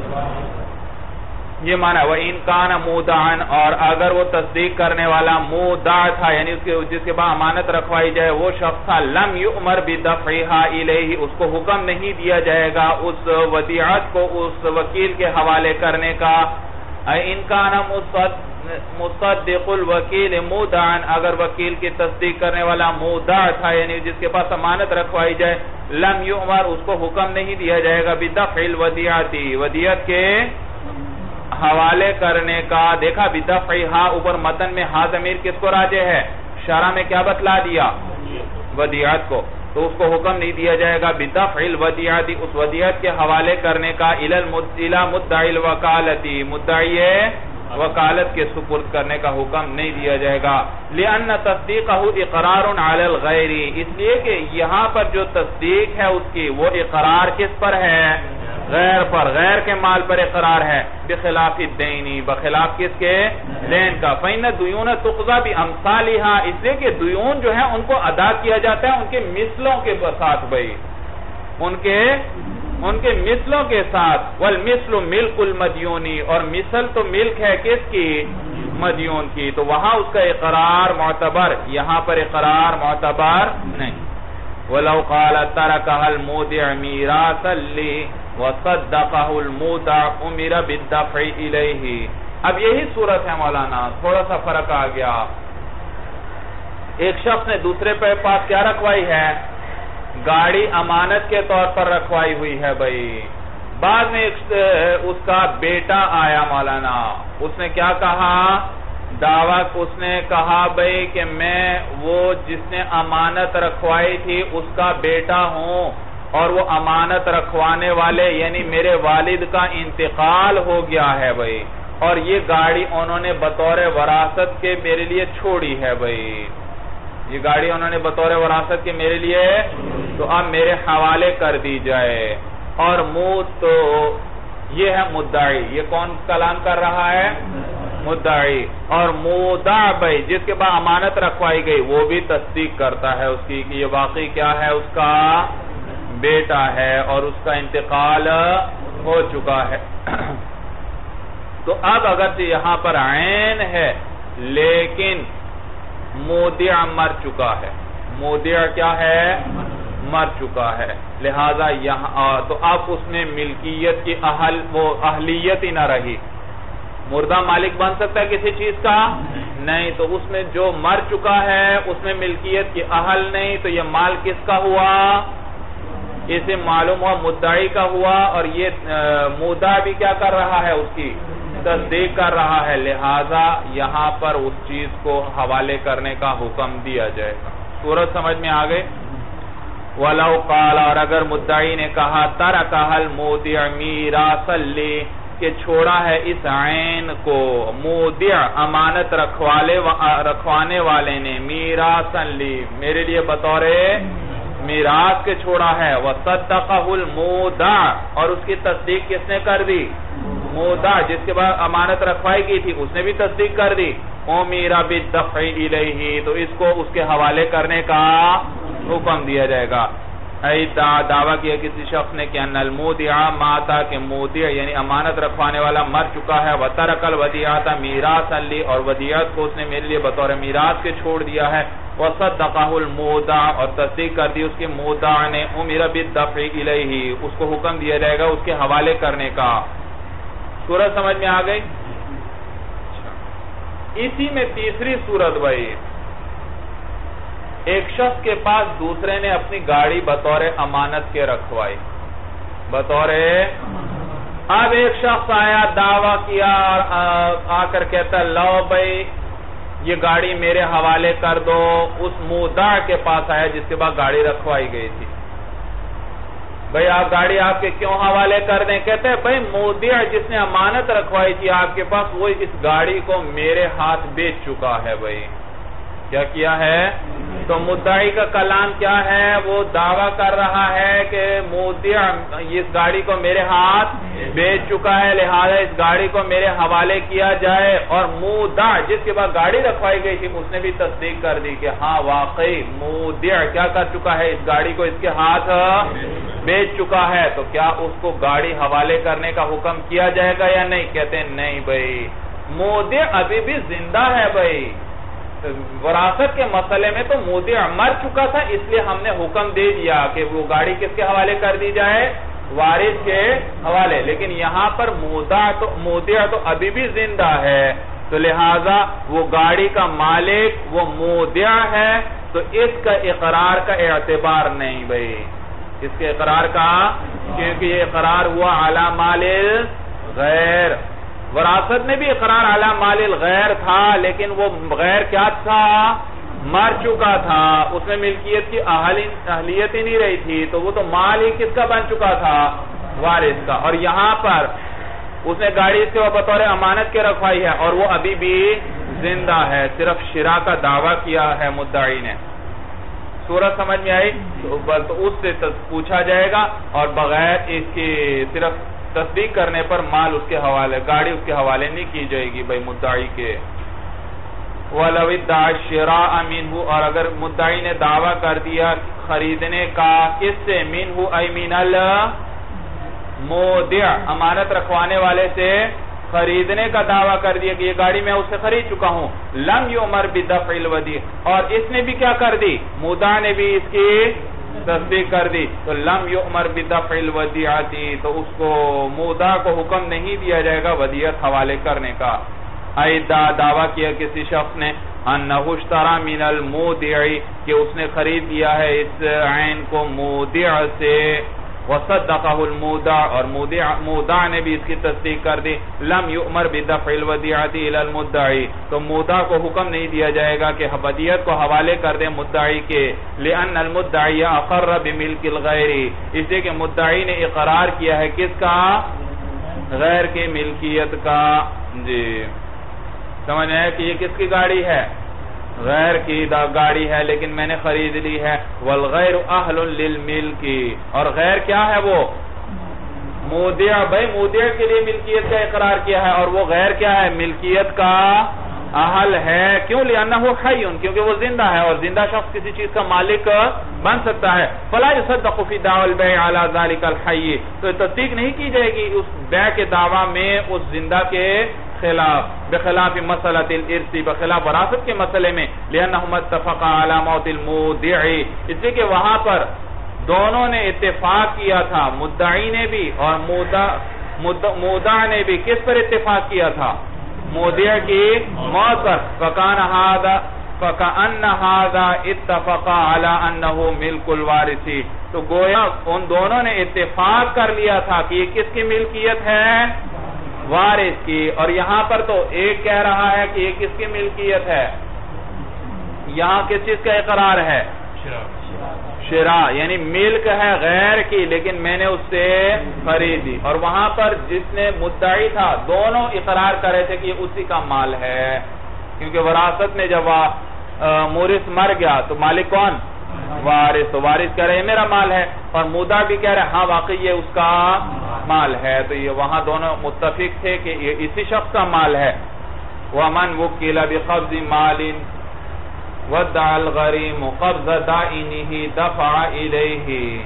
[SPEAKER 1] یہ معنی ہے وَإِن كَانَ مُودَعًا، اور اگر وہ تصدیق کرنے والا مودع تھا یعنی اس کے جس کے بعد امانت رکھوائی جائے وہ شخص تھا، لم یؤمر بدفعها الیہ، اس کو حکم نہیں دیا جائے گا اس ودیعت کو اس وکیل کے حوالے کرنے کا۔ ان كَانَ مصدق الوکیل مودعًا، اگر وکیل کی تصدیق کرنے والا مودع تھا یعنی جس کے پاس امانت رکھوائی جائے، لم یؤمر، اس کو حکم نہیں دیا جائے گا بدفع الودیعت، ودیعت کے حوالے کرنے کا۔ دیکھا بدفعها، اوپر متن میں ہا ضمیر کس کو راجع ہے؟ شرح میں کیا بتلا دیا؟ ودیعت کو، تو اس کو حکم نہیں دیا جائے گا بدفع الودیعت، اس ودیعت کے حوالے کرنے کا، الی مدعی الوکالت، مدعی وکالت کے سپرد کرنے کا حکم نہیں دیا جائے گا۔ لأن تصدیقہ اقرار علی الغیر، اس لیے کہ یہاں پر جو تصدیق ہے اس کی وہ اقرار کس پر ہے؟ غیر پر، غیر کے مال پر اقرار ہے، بخلاف الدینی، بخلاف کس کے؟ دین کا۔ فإن الدیون تقضی بامثالها، اس لیے کہ دیون جو ہیں ان کو ادا کیا جاتا ہے ان کے مثلوں کے ساتھ بھائی، ان کے ان کے مثلوں کے ساتھ۔ والمثل ملک المدیونی، اور مثل تو ملک ہے کس کی؟ مدیون کی، تو وہاں اس کا اقرار معتبر، یہاں پر اقرار معتبر نہیں۔ وَلَوْ قَالَ تَرَكَهَا الْمُودِعُ مِيرَاثًا لِّي وَصَدَّقَهُ الْمُودَعُ أُمِرَ بِالدَّفْعِ إِلَيْهِ۔ اب یہی صورت ہے مولانا، تھوڑا سا فرق آ گیا۔ ایک شخص نے دوسرے پہ پاس کیا رکھوائی ہے؟ گاڑی امانت کے طور پر رکھوائی ہوئی ہے بھائی۔ بعد میں اس کا بیٹا آیا مولانا، اس نے کیا کہا؟ دعویٰ اس نے کہا بھئی کہ میں وہ جس نے امانت رکھوائی تھی اس کا بیٹا ہوں، اور وہ امانت رکھوانے والے یعنی میرے والد کا انتقال ہو گیا ہے بھئی، اور یہ گاڑی انہوں نے بطور وراثت کے میرے لیے چھوڑی ہے بھئی، یہ گاڑی انہوں نے بطور وراثت کے میرے لیے، تو اب میرے حوالے کر دی جائے۔ اور موت تو یہ ہے مدعی، یہ کون کلام کر رہا ہے؟ مدعی۔ اور مودع بھئی جس کے بعد امانت رکھوائی گئی وہ بھی تصدیق کرتا ہے اس کی کہ یہ واقعی کیا ہے؟ اس کا بیٹا ہے اور اس کا انتقال ہو چکا ہے۔ تو اب اگرچہ یہاں پر عین ہے لیکن مودع مر چکا ہے، مودع کیا ہے؟ مر چکا ہے، لہذا یہاں تو اب اس میں ملکیت کی اہل وہ اہلیت ہی نہ رہی۔ مردہ مالک بن سکتا ہے کسی چیز کا؟ نہیں، تو اس میں جو مر چکا ہے اس میں ملکیت کی اہل نہیں، تو یہ مال کس کا ہوا؟ اسے معلوم ہوا مدعی کا ہوا، اور یہ مودع بھی کیا کر رہا ہے؟ اس کی تصدیق کر رہا ہے، لہذا یہاں پر اس چیز کو حوالے کرنے کا حکم دیا جائے گا۔ صورت سمجھ میں آگئے؟ وَلَوْ قَالَ، اور اگر مدعی نے کہا تَرَكَهَا الْمُودِعُ مِيرَاثًا لِّي، کہ چھوڑا ہے اس عین کو مودع امانت رکھوانے والے نے، میراثاً لی میرے لیے بطور میراث کے چھوڑا ہے، وَصَدَّقَهُ الْمُودَعُ، اور اس کی تصدیق کس نے کر دی؟ مودع، جس کے بعد امانت رکھوائی گئی تھی اس نے بھی تصدیق کر دی، اُمِرَ بِالدَّفْعِ إِلَيْهِ، تو اس کو اس کے حوالے کرنے کا حکم دیا جائے گا۔ دعویٰ کیا کسی شخص نے کہ ان المودع ماتا، کہ مودع یعنی امانت رکھوانے والا مر چکا ہے، وَتَرَكَ الْوَدِيعَةَ مِيرَاثًا لِّي، اور ودیعت کو اس نے میرے لیے بطور میراث کے چھوڑ دیا ہے، وَصَدَّقَهُ الْمُودَعُ، اور تصدیق کر دی اس کے مودع نے، اُمِرَ بِالدَّفْعِ إِلَيْهِ، اس کو حکم دیا جائے گا اس کے حوالے کرنے کا۔ صورت سمجھ میں آ گئی؟ اسی میں تیسری صورت بھائی، ایک شخص کے پاس دوسرے نے اپنی گاڑی بطور امانت کے رکھوائی، بطور اب ایک شخص آیا دعویٰ کیا اور آ کر کہتا لو بھائی یہ گاڑی میرے حوالے کر دو، اس مودع کے پاس آیا جس کے بعد گاڑی رکھوائی گئی تھی، بھائی آپ گاڑی آپ کے کیوں حوالے کر دیں؟ کہتے ہیں بھائی مودع جس نے امانت رکھوائی تھی آپ کے پاس وہ اس گاڑی کو میرے ہاتھ بیچ چکا ہے۔ بھائی کیا کیا ہے؟ تو مدعی کا کلام کیا ہے؟ وہ دعویٰ کر رہا ہے کہ مودع اس گاڑی کو میرے ہاتھ بیچ چکا ہے، لہذا اس گاڑی کو میرے حوالے کیا جائے، اور مودع جس کے بعد گاڑی رکھوائی گئی تھی اس نے بھی تصدیق کر دی کہ ہاں واقعی مودع کیا کر چکا ہے؟ اس گاڑی کو اس کے ہاتھ بیچ چکا ہے، تو کیا اس کو گاڑی حوالے کرنے کا حکم کیا جائے گا یا نہیں؟ کہتے ہیں نہیں بھائی، مودع ابھی بھی زندہ ہے۔ بھائی وراثت کے مسئلے میں تو مودع مر چکا تھا، اس لیے ہم نے حکم دے دیا کہ وہ گاڑی کس کے حوالے کر دی جائے؟ وارث کے حوالے، لیکن یہاں پر مودع تو مودع تو ابھی بھی زندہ ہے، تو لہٰذا وہ گاڑی کا مالک وہ مودع ہے، تو اس کا اقرار کا اعتبار نہیں بھائی، اس کے اقرار کا، کیونکہ یہ اقرار ہوا علی مال الغیر، وراثت میں بھی اقرار علی مال الغیر تھا، لیکن وہ غیر کیا تھا؟ مر چکا تھا، اس میں ملکیت کی اہلیت ہی نہیں رہی تھی، تو وہ تو مال ہی کس کا بن چکا تھا؟ وارث کا، اور یہاں پر اس نے گاڑی اس کے بطور امانت کے رکھوائی ہے اور وہ ابھی بھی زندہ ہے، صرف شراء کا دعویٰ کیا ہے مدعی نے۔ صورت سمجھ میں آئی؟ تو اس سے پوچھا جائے گا، اور بغیر اس کی صرف تصدیق کرنے پر مال اس کے حوالے، گاڑی اس کے حوالے نہیں کی جائے گی بھائی مدعی کے۔ وَلَوِ ادَّعَ الشِّرَاءَ مِنْهُ، اور اگر مدعی نے دعویٰ کر دیا خریدنے کا، کس سے؟ مِنْهُ اَيْ مِنَ الْمُودِعِ، امانت رکھوانے والے سے خریدنے کا دعویٰ کر دیا کہ یہ گاڑی میں اس سے خرید چکا ہوں، لَمْ يُؤْمَرْ بِدَفْعِ الْوَدِيعِ، اور اس نے بھی کیا کر دی؟ مودع نے بھی اس کی تصدیق کر دی، تو لم یؤمر بدفع الودیعۃ، تو اس کو مودع کو حکم نہیں دیا جائے گا ودیعت حوالے کرنے کا۔ ایدا دعویٰ کیا کسی شخص نے انہ اشترى من المودع، کہ اس نے خرید لیا ہے اس عین کو مودع سے، وصدقہ المودع، اور مودع نے بھی اس کی تصدیق کر دی، لم یؤمر بدفع الودیعۃ الى المدعی، تو مودع کو حکم نہیں دیا جائے گا کہ ودیعت کو حوالے کر دیں مدعی کے، لأن المدعی اقر بملک الغیر، اس لیے کہ مدعی نے اقرار کیا ہے کس کا؟ غیر کی ملکیت کا۔ جی سمجھ آئے کہ یہ کس کی گاڑی ہے؟ غیر کی گاڑی ہے، لیکن میں نے خرید لی ہے۔ والغیر اہل للملک، اور غیر کیا ہے؟ وہ مودع، بھائی مودع کے لیے ملکیت کا اقرار کیا ہے، اور وہ غیر کیا ہے؟ ملکیت کا اہل ہے، کیوں؟ لأنہ حی، کیونکہ وہ زندہ ہے، اور زندہ شخص کسی چیز کا مالک بن سکتا ہے۔ فلا يصدق فی دعوی البیع علی ذلک الحی، تو تصدیق نہیں کی جائے گی اس بیع کے دعویٰ میں اس زندہ کے خلاف، بخلاف مسئلہ الارث، بخلاف وراثت کے مسئلے میں، لأنہم اتفقا علی موت المودع، اس لیے کہ وہاں پر دونوں نے اتفاق کیا تھا، مدعی نے بھی اور مودع نے بھی، کس پر اتفاق کیا تھا؟ مودع کی موت پر فکان ھذا فکأن ھذا اتفق علی انہ ملک الوارث، تو گویا ان دونوں نے اتفاق کر لیا تھا کہ یہ کس کی ملکیت ہے؟ وارث کی. اور یہاں پر تو ایک کہہ رہا ہے کہ یہ کس کی ملکیت ہے؟ یہاں کس چیز کا اقرار ہے؟ شراء، یعنی ملک ہے غیر کی لیکن میں نے اس سے خریدی. اور وہاں پر جس نے مدعی تھا دونوں اقرار کر رہے تھے کہ یہ اسی کا مال ہے، کیونکہ وراثت میں جب مورث مر گیا تو مالک کون؟ وارث. تو وارث کہہ رہے ہیں میرا مال ہے، اور مدعی بھی کہہ رہے ہاں واقعی یہ اس کا مال ہے. تو یہ وہاں دونوں متفق تھے کہ یہ اسی شخص کا مال ہے. وَمَنْ وُكِّلَ بِقَبْضِ مَالٍ وَدَّعَ الْغَرِيمُ قَبْضَ دَائِنِهِ دَفَعَ إِلَيْهِ.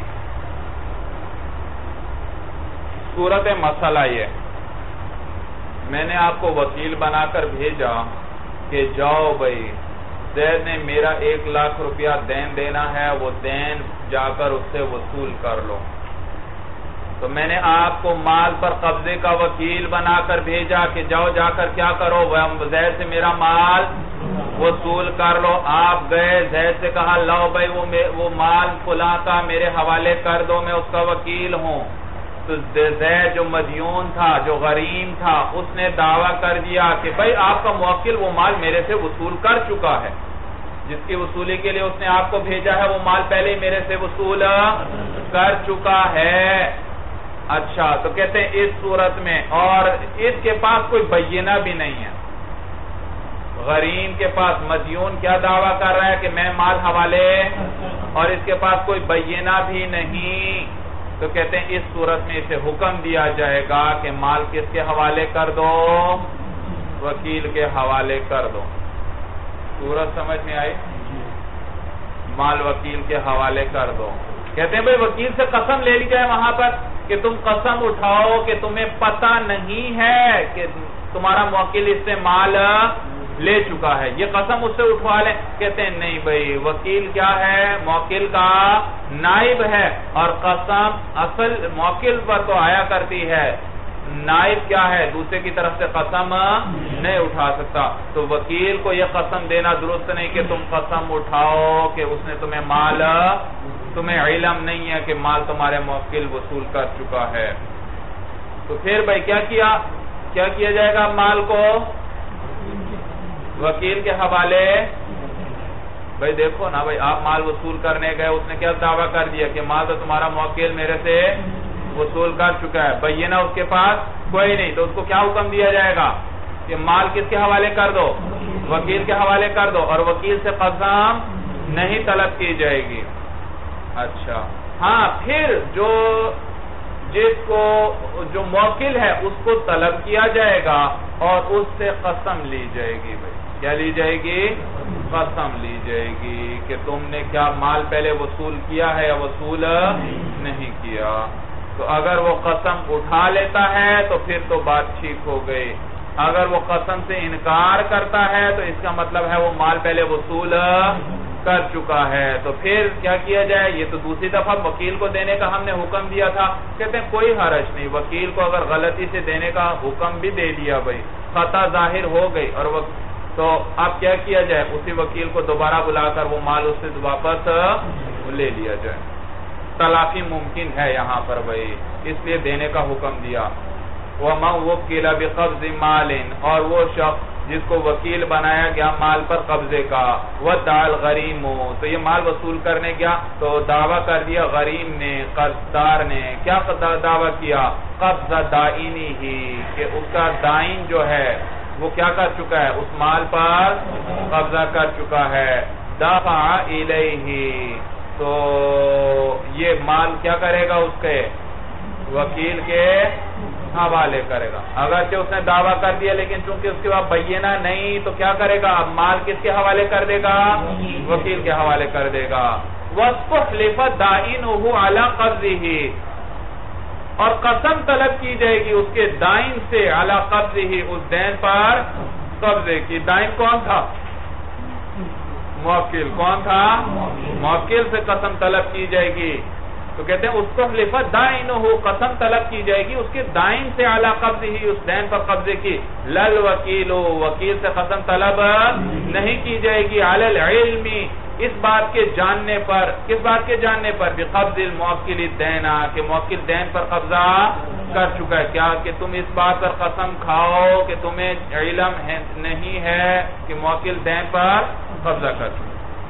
[SPEAKER 1] صورت مسئلہ یہ، میں نے آپ کو وکیل بنا کر بھیجا کہ جاؤ بھئی زید نے میرا ایک لاکھ روپیہ دین دینا ہے، وہ دین جا کر اس سے وصول کر لو. تو میں نے آپ کو مال پر قبضے کا وکیل بنا کر بھیجا کہ جاؤ جا کر کیا کرو، زید سے میرا مال وصول کر لو. آپ گئے زید سے کہا لاؤ بھائی وہ مال فلاں کا میرے حوالے کر دو، میں اس کا وکیل ہوں. تو زید جو مدیون تھا، جو غریم تھا، اس نے دعویٰ کر دیا کہ بھائی آپ کا موکل وہ مال میرے سے وصول کر چکا ہے، جس کی وصولی کے لیے اس نے آپ کو بھیجا ہے وہ مال پہلے ہی میرے سے وصول کر چکا ہے. اچھا، تو کہتے ہیں اس صورت میں، اور اس کے پاس کوئی بینہ بھی نہیں ہے. غریم کے پاس مدیون کیا دعویٰ کر رہا ہے کہ میں مال حوالے، اور اس کے پاس کوئی بینہ بھی نہیں. تو کہتے ہیں اس صورت میں اسے حکم دیا جائے گا کہ مال کس کے حوالے کر دو؟ وکیل کے حوالے کر دو. صورت سمجھ میں آئی؟ مال وکیل کے حوالے کر دو. کہتے ہیں بھئی وکیل سے قسم لے لی جائے وہاں پر کہ تم قسم اٹھاؤ کہ تمہیں پتہ نہیں ہے کہ تمہارا موکل اس سے مال لے چکا ہے، یہ قسم اس سے اٹھوا لیں. کہتے ہیں نہیں بھئی، وکیل کیا ہے؟ موکل کا نائب ہے، اور قسم اصل موکل پر تو آیا کرتی ہے، نائب کیا ہے؟ دوسرے کی طرف سے قسم نہیں اٹھا سکتا. تو وکیل کو یہ قسم دینا درست نہیں کہ تم قسم اٹھاؤ کہ اس نے تمہیں مال، تمہیں علم نہیں ہے کہ مال تمہارے موکل وصول کر چکا ہے. تو پھر بھائی کیا کیا کیا کیا جائے گا؟ مال کو وکیل کے حوالے. بھائی دیکھو نا بھائی، آپ مال وصول کرنے گئے، اس نے کیا دعویٰ کر دیا کہ مال تو تمہارا موکل میرے سے وصول کر چکا ہے، بینہ اس کے پاس کوئی نہیں. تو اس کو کیا حکم دیا جائے گا کہ مال کس کے حوالے کر دو؟ وکیل کے حوالے کر دو، اور وکیل سے قسم نہیں طلب کی جائے گی. اچھا ہاں، پھر جو جس کو جو موکل ہے اس کو طلب کیا جائے گا اور اس سے قسم لی جائے گی. بھائی کیا لی جائے گی؟ قسم لی جائے گی کہ تم نے کیا مال پہلے وصول کیا ہے یا وصول نہیں کیا. تو اگر وہ قسم اٹھا لیتا ہے تو پھر تو بات ٹھیک ہو گئی. اگر وہ قسم سے انکار کرتا ہے تو اس کا مطلب ہے وہ مال پہلے وصول کر چکا ہے. تو پھر کیا کیا جائے؟ یہ تو دوسری دفعہ وکیل کو دینے کا ہم نے حکم دیا تھا. کہتے ہیں کوئی حرج نہیں، وکیل کو اگر غلطی سے دینے کا حکم بھی دے دیا، بھائی خطا ظاہر ہو گئی، اور وہ تو اب کیا کیا جائے؟ اسی وکیل کو دوبارہ بلا کر وہ مال اس سے واپس لے لیا جائے. تلافی ممکن ہے یہاں پر بھائی، اس لیے دینے کا حکم دیا. وَمَنْ وُكِّلَ بِقَبْضِ مَالٍ، اور وہ شخص جس کو وکیل بنایا گیا مال پر قبضے کا، وَدَّعَ الْغَرِيمُ، تو یہ مال وصول کرنے گیا تو دعویٰ کر دیا غریم نے، قرضدار نے. کیا دعویٰ کیا؟ قبض دائنِهِ، کہ اس کا دائن جو ہے وہ کیا کر چکا ہے؟ اس مال پر قبضہ کر چکا ہے. دفع الیہ، تو یہ مال کیا کرے گا؟ اس کے وکیل کے حوالے کرے گا. اگرچہ اس نے دعویٰ کر دیا لیکن چونکہ اس کے بعد بینہ نہیں، تو کیا کرے گا؟ اب مال کس کے حوالے کر دے گا؟ وکیل کے حوالے کر دے گا. وَاسْتُحْلِفَ دَائِنُهُ عَلَى قَبْضِهِ، اور قسم طلب کی جائے گی اس کے دائن سے، علی قبضہ، اس دین پر قبضے کی. دائن کون تھا؟ موکل. کون تھا؟ موکل سے قسم طلب کی جائے گی تو کہتے ہیں استحلف دائنہ، قسم طلب کی جائے گی اس کے دائن سے علی قبض ہی، اس دین پر قبضے کی، لل وکیل، وکیل سے قسم طلب نہیں کی جائے گی، علی العلم، اس بات کے جاننے پر، کس بات کے جاننے پر، بقبض الموکل الدین، کہ موکل دین پر قبضہ کر چکا ہے، کیا کہ تم اس بات پر قسم کھاؤ کہ تمہیں علم نہیں ہے کہ موکل دین پر قبضہ کر چکا ہے۔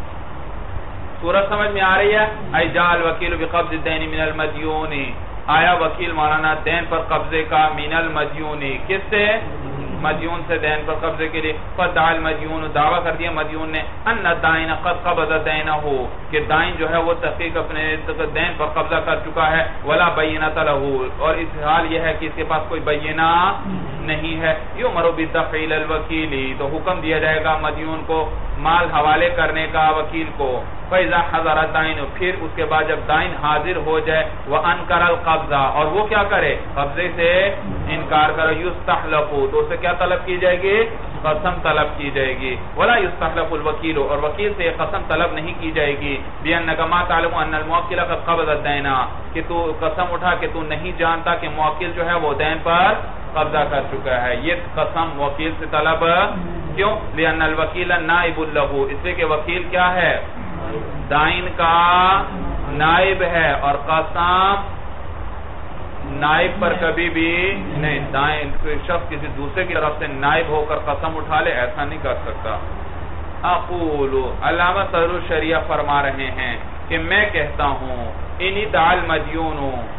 [SPEAKER 1] سورت سمجھ میں آ رہی ہے؟ ای جاء الوکیل بقبض الدین من المدیون، آیا وکیل مولانا دین پر قبضے کا، من المدیون، کس سے؟ مدیون سے دین پر قبضے کے لیے، فدعا المدیون، دعویٰ کر دیا مدیون نے، ان الدائن قد قبض دینہ، کہ دائن جو ہے وہ تحقیق اپنے دین پر قبضہ کر چکا ہے، ولا بینۃ لہ، اور اس حال یہ ہے کہ اس کے پاس کوئی بینہ نہیں ہے، یؤمر بالدفع الی الوکیل، تو حکم دیا جائے گا مدیون کو مال حوالے کرنے کا وکیل کو، فَإِذَا حَضَرَ الدَّائِنُ، پھر اس کے بعد جب دائن حاضر ہو جائے، وَأَنْكَرَ الْقَبْضَ، اور وہ کیا کرے؟ قبضے سے انکار کرے، يُسْتَحْلَفُ، تو اسے کیا طلب کی جائے گی؟ قسم طلب کی جائے گی، وَلَا يُسْتَحْلَفُ الْوَكِيلُ، اور وکیل سے قسم طلب نہیں کی جائے گی، بِأَنَّكَ مَا تَعْلَمُ أَنَّ الْمُوَكِّلَ قَدْ قَبَضَ الدَّيْنَ، کہ تو قسم اٹھا کہ تو نہیں جانتا کہ موکل جو ہے وہ دین پر قبضہ کر چکا ہے، یہ قسم وکیل سے طلب کیوں؟ لِأَنَّ الْوَكِيلَ نَائِبٌ لَهُ، اس لیے کہ وکیل کیا ہے؟ دائن کا نائب ہے، اور قسم نائب پر کبھی بھی نہیں، دائن شخص کسی دوسرے کی طرف سے نائب ہو کر قسم اٹھا لے، ایسا نہیں کر سکتا۔ اقول، علامہ صدر الشریعہ فرما رہے ہیں کہ میں کہتا ہوں، انی دعا المدیون،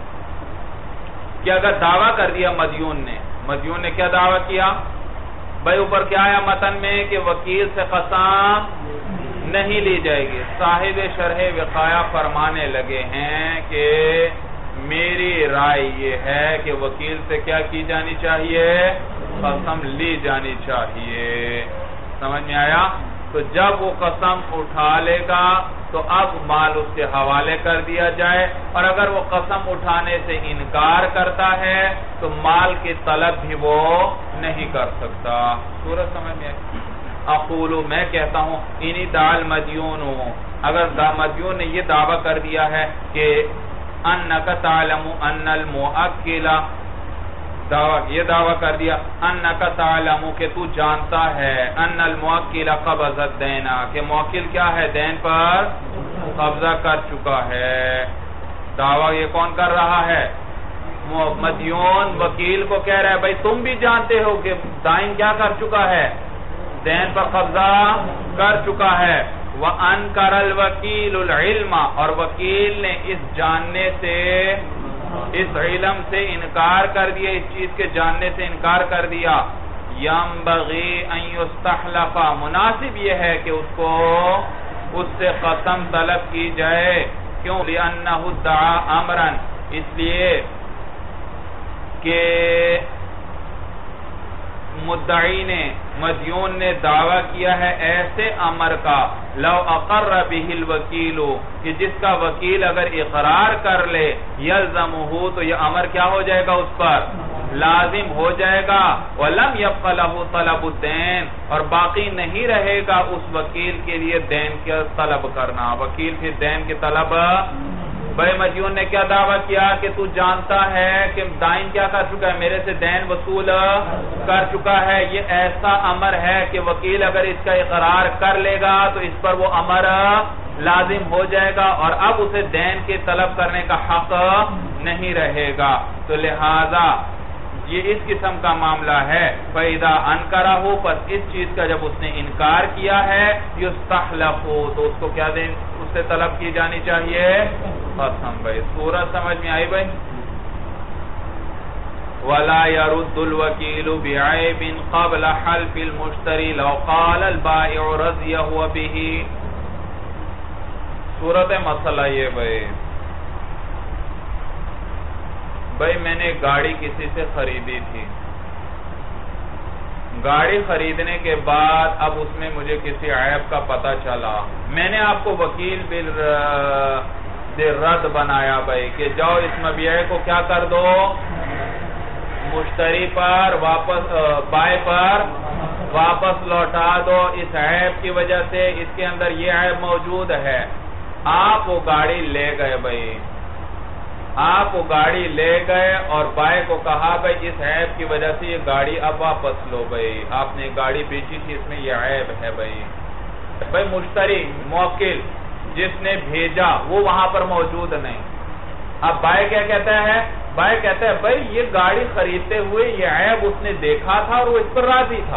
[SPEAKER 1] کہ اگر دعویٰ کر دیا مدیون نے، مدیون نے کیا دعویٰ کیا؟ بھائی اوپر کیا آیا متن میں کہ وکیل سے قسم نہیں لی جائے گی، صاحب شرح وقایہ فرمانے لگے ہیں کہ میری رائے یہ ہے کہ وکیل سے کیا کی جانی چاہیے؟ قسم لی جانی چاہیے، سمجھ میں آیا؟ تو جب وہ قسم اٹھا لے گا تو اب مال اس کے حوالے کر دیا جائے، اور اگر وہ قسم اٹھانے سے انکار کرتا ہے تو مال کی طلب بھی وہ نہیں کر سکتا۔ سورج سمجھ میں آئی؟ اقولو، میں کہتا ہوں، انی دعا المدیون، اگر مدیون نے یہ دعویٰ کر دیا ہے کہ انک تعلم ان الموکل، یہ دعویٰ کر دیا انک تعلم، کہ تو جانتا ہے، ان الموکل قبض الدین، کہ موکل کیا ہے؟ دین پر قبضہ کر چکا ہے۔ دعویٰ یہ کون کر رہا ہے؟ مدیون وکیل کو کہہ رہا ہے بھائی تم بھی جانتے ہو کہ دائن کیا کر چکا ہے؟ دین پر قبضہ کر چکا ہے۔ وَأَنْكَرَ الْوَكِيلُ الْعِلْمَ، اور وکیل نے اس جاننے سے، اس علم سے انکار کر دیا، اس چیز کے جاننے سے انکار کر دیا۔ يَنْبَغِي أَنْ يُسْتَحْلَفَ، مناسب یہ ہے کہ اس کو اس سے قسم طلب کی جائے، کیوں؟ لِأَنَّهُ ادَّعَى أَمْرًا، اس لیے کہ مدعی نے، مدیون نے دعویٰ کیا ہے ایسے امر کا، لو اقر به الوکیل، کہ جس کا وکیل اگر اقرار کر لے، یلزمہ، تو یہ امر کیا ہو جائے گا؟ اس پر لازم ہو جائے گا۔ وَلَمْ يَبْقَ لَهُ طَلَبُ الدَّيْنِ، اور باقی نہیں رہے گا اس وکیل کے لیے دین کا طلب کرنا، وکیل پھر دین کے طلب۔ بھائی مدیون نے کیا دعویٰ کیا کہ تو جانتا ہے کہ دائن کیا کر چکا ہے؟ میرے سے دین وصول کر چکا ہے، یہ ایسا امر ہے کہ وکیل اگر اس کا اقرار کر لے گا تو اس پر وہ امر لازم ہو جائے گا، اور اب اسے دین کے طلب کرنے کا حق نہیں رہے گا، تو لہذا یہ اس قسم کا معاملہ ہے۔ فَإِذَا أَنْكَرَهُ، پس اس چیز کا جب اس نے انکار کیا ہے، يُسْتَحْلَفُ، تو اس کو کیا دیں؟ اس سے طلب کی جانی چاہیے قسم۔ بھائی سورج سمجھ میں آئی بھائی؟ وَلَا يَرُدُّ الْوَكِيلُ بِعَيْبٍ قَبْلَ حَلْفِ الْمُشْتَرِي لَوْ قَالَ الْبَائِعُ رَضِيَ هُوَ بِهِ، صورت مسئلہ یہ بھائی بھائی میں نے گاڑی کسی سے خریدی تھی، گاڑی خریدنے کے بعد اب اس میں مجھے کسی عیب کا پتہ چلا، میں نے آپ کو وکیل بل رد بنایا بھائی کہ جاؤ اس مبیعے کو کیا کر دو؟ مشتری پر واپس، بائے پر واپس لوٹا دو، اس عیب کی وجہ سے اس کے اندر یہ عیب موجود ہے۔ آپ وہ گاڑی لے گئے بھائی، آپ وہ گاڑی لے گئے اور بائے کو کہا بھائی اس عیب کی وجہ سے یہ گاڑی اب واپس لو بھائی، آپ نے گاڑی بیچی تھی اس میں یہ عیب ہے بھائی۔ بھائی مشتری موکل جس نے بھیجا وہ وہاں پر موجود نہیں، اب بائے کیا کہتا ہے؟ بائے کہتا ہے بھائی یہ گاڑی خریدتے ہوئے یہ عیب اس نے دیکھا تھا اور وہ اس پر راضی تھا،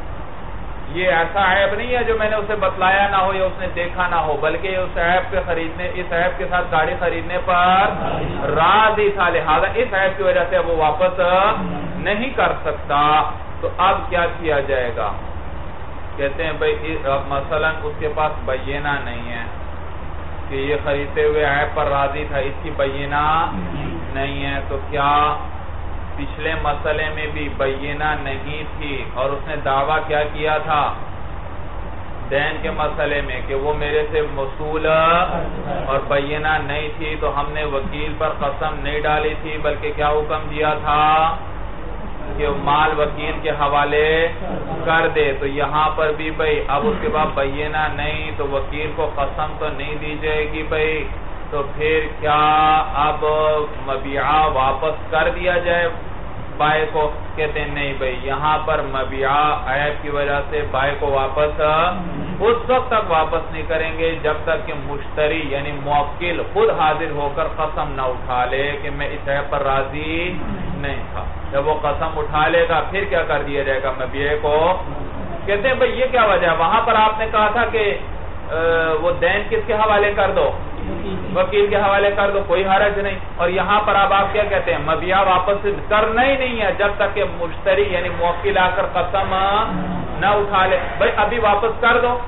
[SPEAKER 1] یہ ایسا عیب نہیں ہے جو میں نے اسے بتلایا نہ ہو یا اس نے دیکھا نہ ہو، بلکہ اس عیب کے خریدنے اس عیب کے ساتھ گاڑی خریدنے پر راضی تھا، لہذا اس عیب کی وجہ سے وہ واپس نہیں کر سکتا۔ تو اب کیا کیا جائے گا؟ کہتے ہیں بھائی مثلا اس کے پاس بینہ نہیں ہے کہ یہ خریدتے ہوئے عیب پر راضی تھا، اس کی بینہ نہیں ہے، تو کیا پچھلے مسئلے میں بھی بینہ نہیں تھی اور اس نے دعویٰ کیا کیا تھا دین کے مسئلے میں کہ وہ میرے سے موصول اور بینہ نہیں تھی، تو ہم نے وکیل پر قسم نہیں ڈالی تھی بلکہ کیا حکم دیا تھا کہ مال وکیل کے حوالے کر دے۔ تو یہاں پر بھی بھائی اب اس کے بعد بینہ نہیں تو وکیل کو قسم تو نہیں دی جائے گی بھائی، تو پھر کیا اب مبیعہ واپس کر دیا جائے بائے کو؟ کہتے ہیں نہیں بھائی یہاں پر مبیعہ عیب کی وجہ سے بائے کو واپس اس وقت تک واپس نہیں کریں گے جب تک کہ مشتری یعنی موکل خود حاضر ہو کر قسم نہ اٹھا لے کہ میں اس عیب پر راضی نہیں تھا۔ جب وہ قسم اٹھا لے گا پھر کیا کر دیا جائے گا مبیعے کو؟ کہتے ہیں بھائی یہ کیا وجہ ہے؟ وہاں پر آپ نے کہا تھا کہ وہ دین کس کے حوالے کر دو؟ وکیل کے حوالے کر دو، کوئی حرج نہیں، اور یہاں پر اب آپ کیا کہتے ہیں مبیعہ واپس کرنا ہی نہیں ہے جب تک کہ مشتری یعنی موکل آ کر قسم نہ اٹھا لے۔ بھائی ابھی واپس کر دو،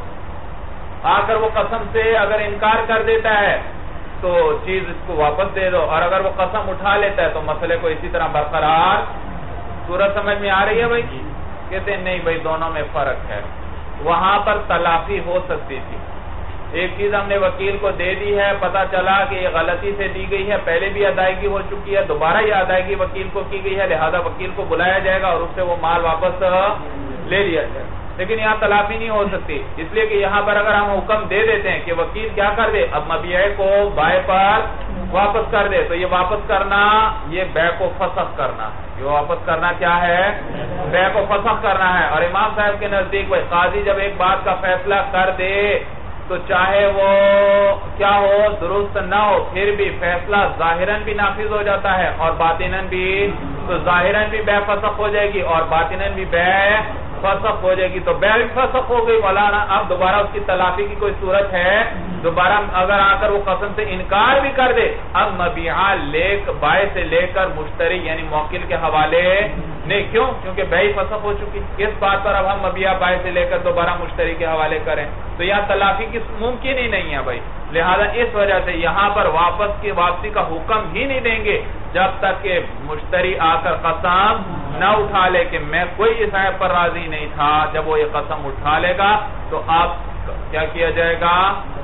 [SPEAKER 1] آ کر وہ قسم سے اگر انکار کر دیتا ہے تو چیز اس کو واپس دے دو، اور اگر وہ قسم اٹھا لیتا ہے تو مسئلے کو اسی طرح برقرار۔ صورت سمجھ میں آ رہی ہے بھائی؟ کہتے ہیں نہیں بھائی دونوں میں فرق ہے، وہاں پر تلافی ہو سکتی تھی، ایک چیز ہم نے وکیل کو دے دی ہے، پتا چلا کہ یہ غلطی سے دی گئی ہے، پہلے بھی ادائیگی ہو چکی ہے، دوبارہ یہ ادائیگی وکیل کو کی گئی ہے، لہذا وکیل کو بلایا جائے گا اور اس سے وہ مال واپس لے لیا جائے گا، لیکن یہاں تلافی نہیں ہو سکتی، اس لیے کہ یہاں پر اگر ہم حکم دے دیتے ہیں کہ وکیل کیا کر دے اب مبیعے کو بائے پر واپس کر دے، تو یہ واپس کرنا یہ بے کو فسخ کرنا ہے، یہ واپس کرنا کیا ہے؟ بے کو فسخ کرنا ہے۔ اور امام صاحب کے نزدیک وہ قاضی جب ایک بات کا فیصلہ کر دے تو چاہے وہ کیا ہو درست نہ ہو پھر بھی فیصلہ ظاہراً بھی نافذ ہو جاتا ہے اور باطناً بھی، تو ظاہراً بھی بے فسخ ہو جائے گی اور باطناً بھی بے فسخ ہو جائے گی، تو بے فسخ ہو گئی، مولانا اب دوبارہ اس کی تلافی کی کوئی صورت ہے؟ دوبارہ اگر آ کر وہ قسم سے انکار بھی کر دے اب مبیعہ لے بائے سے لے کر مشتری یعنی موکل کے حوالے نہیں، کیوں؟ کیونکہ بے فسخ ہو چکی، کس بات پر اب ہم مبیعہ بائے سے لے کر دوبارہ مشتری کے حوالے کریں؟ تو یہاں تلافی کی ممکن ہی نہیں ہے بھائی، لہذا اس وجہ سے یہاں پر واپس کی واپسی کا حکم ہی نہیں دیں گے جب تک کہ مشتری آ کر قسم نہ اٹھا لے کہ میں کوئی اس عیب پر راضی نہیں تھا۔ جب وہ یہ قسم اٹھا لے گا تو اب کیا کیا جائے گا؟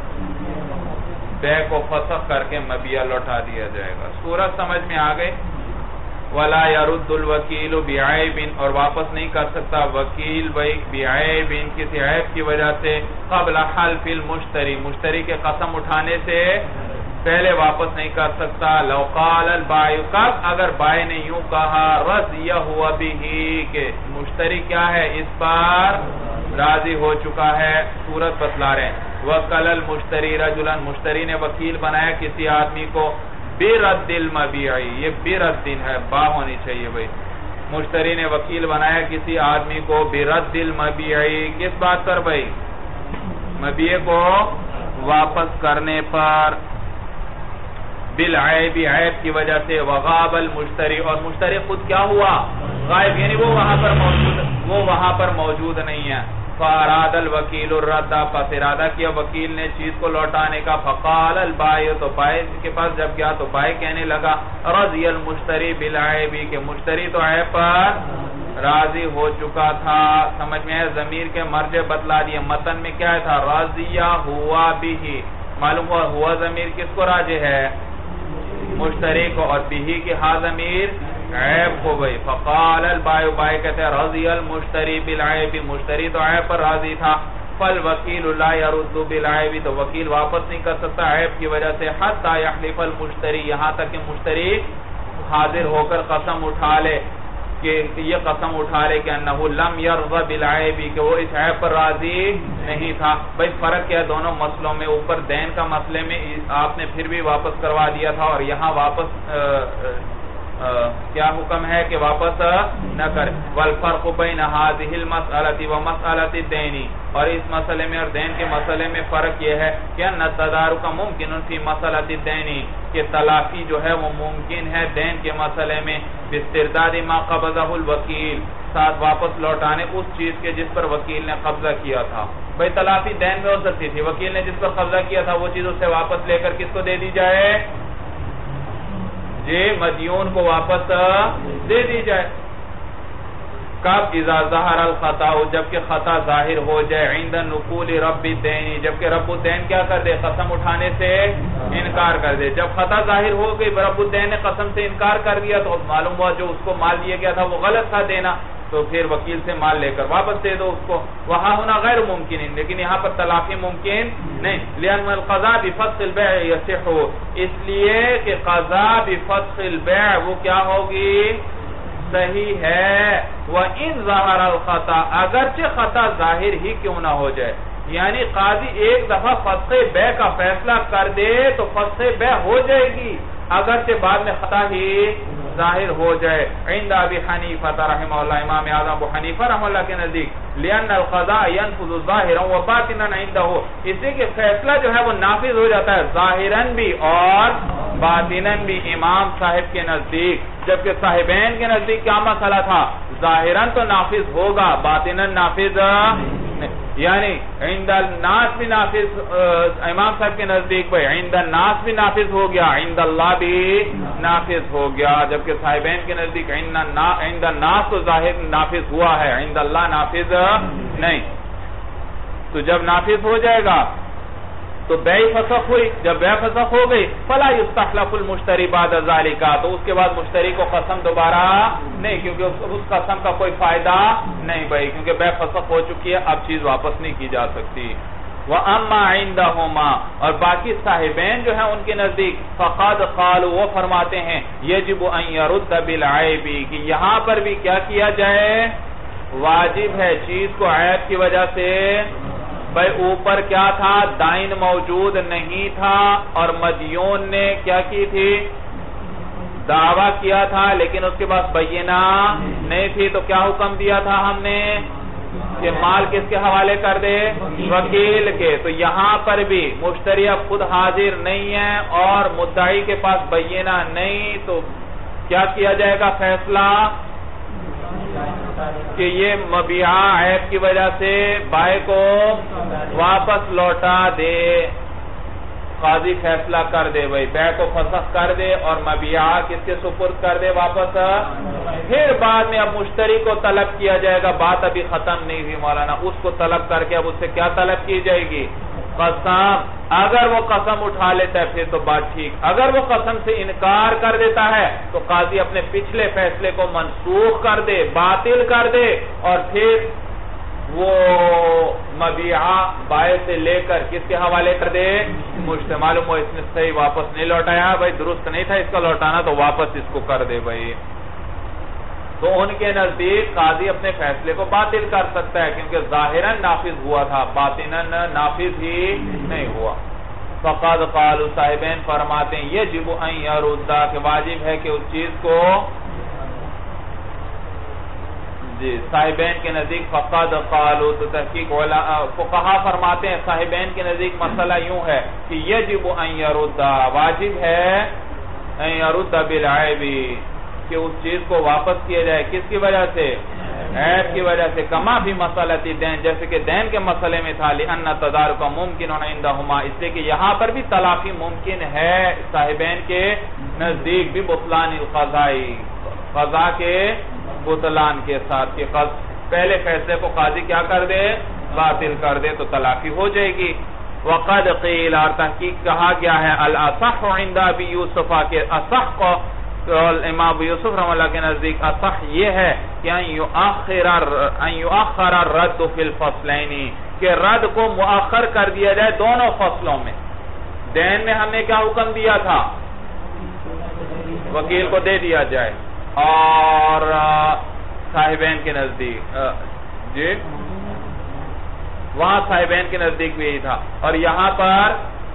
[SPEAKER 1] بے کو فسخ کر کے مبیعہ لوٹا دیا جائے گا۔ صورت سمجھ میں آ گئی؟ وَلَا يَرُدُّ الْوَكِيلُ بِعَيْبٍ، اور واپس نہیں کر سکتا وکیل بھائی بِعَيْبٍ کسی عیب کی وجہ سے قبل حلف المشتری، مشتری کے قسم اٹھانے سے پہلے واپس نہیں کر سکتا۔ لو قال البائع، کب؟ اگر بائع نے یوں کہا رضی ہوا بہ کہ مشتری کیا ہے اس پر راضی ہو چکا ہے۔ صورت بتلا رہے ہیں وَقَلَ الْمُشْتَرِي رَجُلًا، مشتری نے وکیل بنایا کسی آدمی کو بِرَدِّ الْمَبِيعِ، یہ بِرَدِّ ہے با ہونی چاہیے بھائی، مشتری نے وکیل بنایا کسی آدمی کو بِرَدِّ الْمَبِيعِ، کس بات پر بھائی؟ مبیعے کو واپس کرنے پر، بالعیب عیب کی وجہ سے، وغاب المشتری، اور مشتری خود کیا ہوا؟ غائب، یعنی وہ وہاں پر موجود وہ وہاں پر موجود نہیں ہے۔ فاراد الوکیل الرد، پس ارادہ کیا وکیل نے چیز کو لوٹانے کا۔ فقال البائع، تو بائع کے پاس جب گیا تو بائع کہنے لگا رضی المشتری بالعیب، کہ مشتری تو عیب پر راضی ہو چکا تھا۔ سمجھ میں ہے؟ ضمیر کے مرجع بتلا دیے، متن میں کیا تھا؟ رضی ہوا بہ، معلوم ہوا ہوا ضمیر کس کو راجع ہے؟ مشتری کو، اور بہ کی ہا ضمیر عیب کو بھئی۔ فقال البائع، بائع کہتے ہیں رضی المشتری بالعیب، مشتری تو عیب پر راضی تھا۔ فالوکیل لا يرد بالعیب، تو وکیل واپس نہیں کر سکتا عیب کی وجہ سے، حتی یحلف المشتری، یہاں تک کہ مشتری حاضر ہو کر قسم اٹھا لے، کہ یہ قسم اٹھا لے کہ انہو لم یرضى بالعیب، کہ وہ اس عیب پر راضی نہیں تھا۔ بھئی فرق کیا دونوں مسئلوں میں؟ اوپر دین کا مسئلے میں آپ نے پھر بھی واپس کروا دیا تھا، اور یہاں واپس آ, آ, کیا حکم ہے کہ واپس نہ کرے۔ والفرق بین هذه المسألة ومسألة الدین، اور اس مسئلے میں اور دین کے مسئلے میں فرق یہ ہے کہ ان التدارک ممکن فی مسألة الدین، کہ تلافی جو ہے وہ ممکن ہے دین کے مسئلے میں، باسترداد ما قبضہ الوکیل، ساتھ واپس لوٹانے اس چیز کے جس پر وکیل نے قبضہ کیا تھا۔ بھئی تلافی دین میں ہو سکتی تھی، وکیل نے جس پر قبضہ کیا تھا وہ چیز اس سے واپس لے کر کس کو دے دی جائے؟ جی مدیون کو واپس دے دی جائے۔ کب؟ اذا ظہر الخطا، جبکہ خطا ظاہر ہو جائے، عند نقول رب الدین، جبکہ رب الدین کیا کر دے؟ قسم اٹھانے سے انکار کر دے۔ جب خطا ظاہر ہو گئی، رب الدین نے قسم سے انکار کر دیا، تو معلوم ہوا جو اس کو مال دیا گیا تھا وہ غلط تھا دینا، تو پھر وکیل سے مال لے کر واپس دے دو اس کو۔ وہاں ہونا غیر ممکن، لیکن یہاں پر تلافی ممکن نہیں۔ لأن القضاء بفسخ البيع يصح، اس لیے کہ قضاء بفسخ البيع وہ کیا ہوگی؟ صحیح ہے۔ وَإِن ظَهَرَ الْخَطَأ، اگرچہ خطا ظاہر ہی کیوں نہ ہو جائے، یعنی قاضی ایک دفعہ فسخ بیع کا فیصلہ کر دے تو فسخ بیع ہو جائے گی، اگرچہ بعد میں خطا ہی ظاہر ہو جائے۔ عند ابی حنیفہ رحمہ اللہ، امام اعظم ابو حنیفہ رحمہ اللہ کے نزدیک، لأن القضاء ينفذ ظاہرا وباطنا عنده، اس لیے کہ فیصلہ جو ہے وہ نافذ ہو جاتا ہے ظاہراً بھی اور باطناً بھی امام صاحب کے نزدیک، جبکہ صاحبین کے نزدیک کیا مسئلہ تھا؟ ظاہراً تو نافذ ہوگا، باطناً نافذ، یعنی عند الناس بھی نافذ، امام صاحب کے نزدیک بھئی عند الناس بھی نافذ ہو گیا، عند اللہ بھی نافذ ہو گیا، جبکہ صاحبین کے نزدیک عند الناس تو ظاہر نافذ ہوا ہے، عند اللہ نافذ نہیں۔ تو جب نافذ ہو جائے گا تو بیع فسخ ہوئی، جب بیع فسخ ہو گئی فلا یستحلف المشتری بعد ذالک، تو اس کے بعد مشتری کو قسم دوبارہ نہیں، کیونکہ اس قسم کا کوئی فائدہ نہیں بھائی، کیونکہ بیع فسخ ہو چکی ہے، اب چیز واپس نہیں کی جا سکتی۔ وَأَمَّا عِنْدَهُمَا، اور باقی صاحبین جو ہیں ان کے نزدیک، فَقَدْ قَالُوا، وہ فرماتے ہیں يَجِبُ أَنْ يَرُدَّ بِالْعَيْبِ، کہ یہاں پر بھی کیا کیا جائے؟ واجب ہے چیز کو عیب کی وجہ سے، بھئی اوپر کیا تھا؟ دائن موجود نہیں تھا، اور مدیون نے کیا کی تھی؟ دعویٰ کیا تھا، لیکن اس کے پاس بینہ نہیں تھی، تو کیا حکم دیا تھا ہم نے؟ کہ مال کس کے حوالے کر دے؟ وکیل کے۔ تو یہاں پر بھی مشتری اب خود حاضر نہیں ہے اور مدعی کے پاس بینہ نہیں، تو کیا کیا جائے گا فیصلہ؟ کہ یہ مبیعہ عیب کی وجہ سے بائع کو واپس لوٹا دے، قاضی فیصلہ کر دے بھئی، بیع کو فسخ کر دے اور مبیعہ کس کے سپرد کر دے واپس۔ پھر بعد میں اب مشتری کو طلب کیا جائے گا، بات ابھی ختم نہیں ہوئی مولانا، اس کو طلب کر کے اب اس سے کیا طلب کی جائے گی؟ قسم۔ اگر وہ قسم اٹھا لیتا ہے پھر تو بات ٹھیک، اگر وہ قسم سے انکار کر دیتا ہے تو قاضی اپنے پچھلے فیصلے کو منسوخ کر دے، باطل کر دے، اور پھر وہ مبیعہ بائع سے لے کر کس کے حوالے کر دے؟ مجھتے معلوم ہو اس نے صحیح واپس نہیں لوٹایا بھائی، درست نہیں تھا اس کا لوٹانا، تو واپس اس کو کر دے بھائی۔ تو ان کے نزدیک قاضی اپنے فیصلے کو باطل کر سکتا ہے، کیونکہ ظاہراً نافذ ہوا تھا، باطناً نافذ ہی نہیں ہوا۔ فقد قالوا، صاحبین فرماتے ہیں یجب ان یرد، کہ واجب ہے کہ اس چیز کو، جی صاحبین کے نزدیک فقد قالوا، تو تحقیق فقہا فرماتے ہیں صاحبین کے نزدیک مسئلہ یوں ہے کہ یجب ان یرد، واجب ہے ان یرد بالعیب، کہ اس چیز کو واپس کیا جائے، کس کی وجہ سے؟ عیب کی وجہ سے۔ کما بھی مسئلہ دین، جیسے کہ دین کے مسئلے میں تھا، لأن تدارک ممکن عندہما، اس لیے کہ یہاں پر بھی تلافی ممکن ہے صاحبین کے نزدیک بھی، بطلان القضائی، قضا کے بطلان کے ساتھ، کہ پہلے فیصلے کو قاضی کیا کر دے؟ باطل کر دے، تو تلافی ہو جائے گی۔ وقد قیل، اور تحقیق کہا گیا ہے، الاصح عند ابی یوسف، کہ اصح کو امام ابو یوسف رحمہ اللہ کے نزدیک اصح یہ ہے کہ ان یؤخر الرد فی الفصلین، کہ رد کو مؤخر کر دیا جائے دونوں فصلوں میں. دین میں ہم نے کیا حکم دیا تھا؟ وکیل کو دے دیا جائے. اور صاحبین کے نزدیک جی وہاں صاحبین کے نزدیک بھی یہی تھا. اور یہاں پر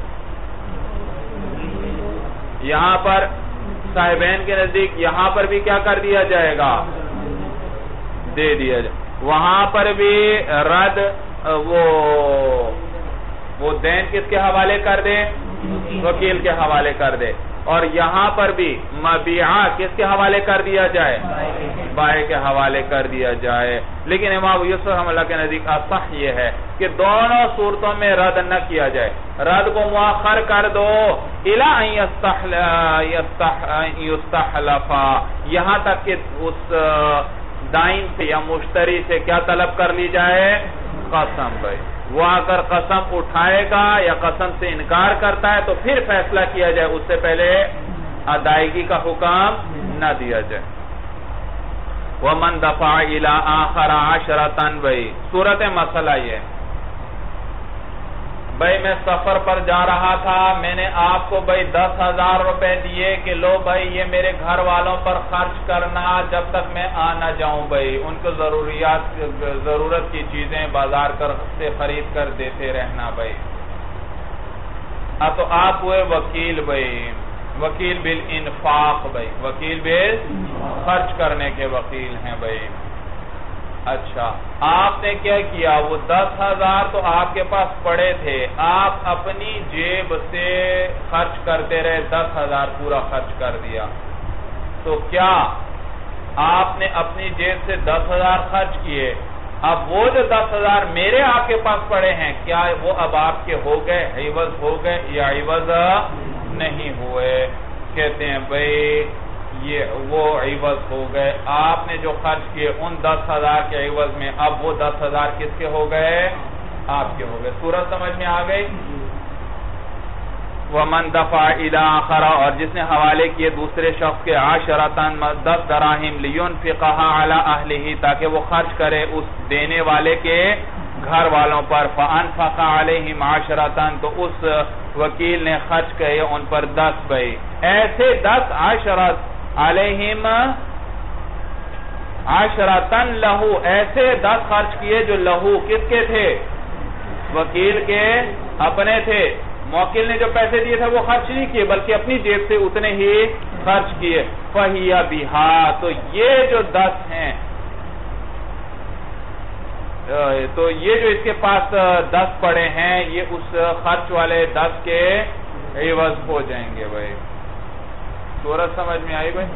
[SPEAKER 1] یہاں پر صاحبین کے نزدیک یہاں پر بھی کیا کر دیا جائے گا؟ دے دیا جائے. وہاں پر بھی رد وہ وہ دین کس کے حوالے کر دے؟ وکیل کے حوالے کر دے. اور یہاں پر بھی مبیعہ کس کے حوالے کر دیا جائے؟ بائع کے حوالے کر دیا جائے. لیکن امام یوسف رحمہ اللہ کے نزدیک اصح یہ ہے کہ دونوں صورتوں میں رد نہ کیا جائے. رد کو مؤخر کر دو الی ان یستحلفا، یہاں تک کہ اس دائن سے یا مشتری سے کیا طلب کر لی جائے؟ قسم. بھائی وہ اگر قسم اٹھائے گا یا قسم سے انکار کرتا ہے تو پھر فیصلہ کیا جائے، اس سے پہلے ادائیگی کا حکم نہ دیا جائے. وَمَنْ دَفَعَ إِلَىٰ آخَرَ عَشْرَةً. بھائی صورت مسئلہ یہ بھائی میں سفر پر جا رہا تھا، میں نے آپ کو بھائی دس ہزار روپے دیے کہ لو بھائی یہ میرے گھر والوں پر خرچ کرنا جب تک میں آ نہ جاؤں. بھائی ان کو ضروریات ضرورت کی چیزیں بازار سے خرید کر دیتے رہنا. بھائی تو آپ ہوئے وکیل. بھائی وکیل بالانفاق. بھائی وکیل بال خرچ کرنے کے وکیل ہیں. بھائی اچھا آپ نے کیا کیا؟ وہ دس ہزار تو آپ کے پاس پڑے تھے، آپ اپنی جیب سے خرچ کرتے رہے، دس ہزار پورا خرچ کر دیا. تو کیا آپ نے اپنی جیب سے دس ہزار خرچ کیے، اب وہ جو دس ہزار میرے آپ کے پاس پڑے ہیں کیا وہ اب آپ کے ہو گئے، عوض ہو گئے یا عوض نہیں ہوئے؟ کہتے ہیں بھائی یہ وہ عوض ہو گئے. آپ نے جو خرچ کیے ان دس ہزار کے عوض میں اب وہ دس ہزار کس کے ہو گئے؟ آپ کے ہو گئے. صورت سمجھ میں آ گئی؟ وَمَنْ دَفَعَ إِلَىٰ آخَرَ، اور جس نے حوالے کیے دوسرے شخص کے عَشْرَةً دس دراہم لِيُنْفِقَهَا عَلَىٰ أَهْلِهِ، تاکہ وہ خرچ کرے اس دینے والے کے گھر والوں پر. فَأَنْفَقَ عَلَيْهِمْ عَشْرَةً، تو اس وکیل نے خرچ کیے ان پر دس. بھائی ایسے دس عشرت علیہم عشرتن لہو، ایسے دس خرچ کیے جو لہو کس کے تھے؟ وکیل کے اپنے تھے. موکل نے جو پیسے دیے تھے وہ خرچ نہیں کیے بلکہ اپنی جیب سے اتنے ہی خرچ کیے. فَهِيَ بِهَا، تو یہ جو دس ہیں تو یہ جو اس کے پاس دس پڑے ہیں یہ اس خرچ والے دس کے عوض ہو جائیں گے. بھائی صورت سمجھ میں آئی؟ بھائی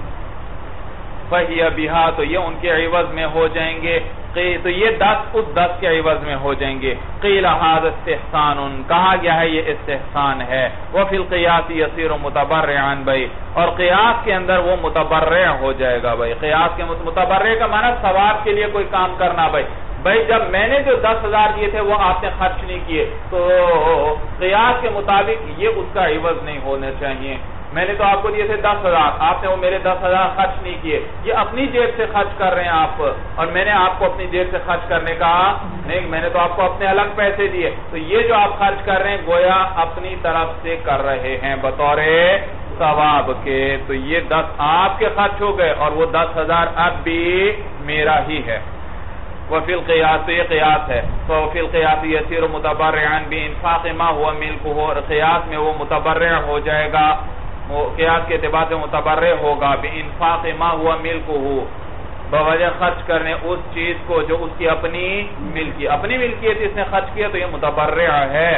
[SPEAKER 1] فَهِيَ بِهَا، تو یہ ان کے عوض میں ہو جائیں گے. تو یہ دس اس دس کے عوض میں ہو جائیں گے. قِيلَ هَذَا اسْتِحْسَانٌ، کہا گیا ہے یہ استحسان ہے. وَفِي الْقِيَاسِ يَصِيرُ مُتَبَرِّعًا، بھائی اور قیاس کے اندر وہ متبرع ہو جائے گا. بھائی قیاس کے متبرع کا معنی ثواب کے لیے کوئی کام کرنا. بھائی بھائی جب میں نے جو دس ہزار دیے تھے وہ آپ نے خرچ نہیں کیے تو قیاس کے مطابق یہ اس کا عوض نہیں ہونا چاہیے. میں نے تو آپ کو دیے تھے دس ہزار، آپ نے وہ میرے دس ہزار خرچ نہیں کیے، یہ اپنی جیب سے خرچ کر رہے ہیں آپ، اور میں نے آپ کو اپنی جیب سے خرچ کرنے کا نہیں، میں نے تو آپ کو اپنے الگ پیسے دیے. تو یہ جو آپ خرچ کر رہے ہیں گویا اپنی طرف سے کر رہے ہیں بطور ثواب کے. تو یہ دس آپ کے خرچ ہو گئے اور وہ دس ہزار اب بھی میرا ہی ہے. وفی القیاس، تو یہ قیاس ہے. وفی القیاس یصیر متبرعا بانفاق ما هو ملکه، اور قیاس میں وہ متبرع ہو جائے گا، قیاس کے اعتبار سے متبرع ہوگا بانفاق ما هو ملکه، بوجہ خرچ کرنے اس چیز کو جو اس کی اپنی ملکی اپنی ملکیت اس نے خرچ کیا تو یہ متبرع ہے.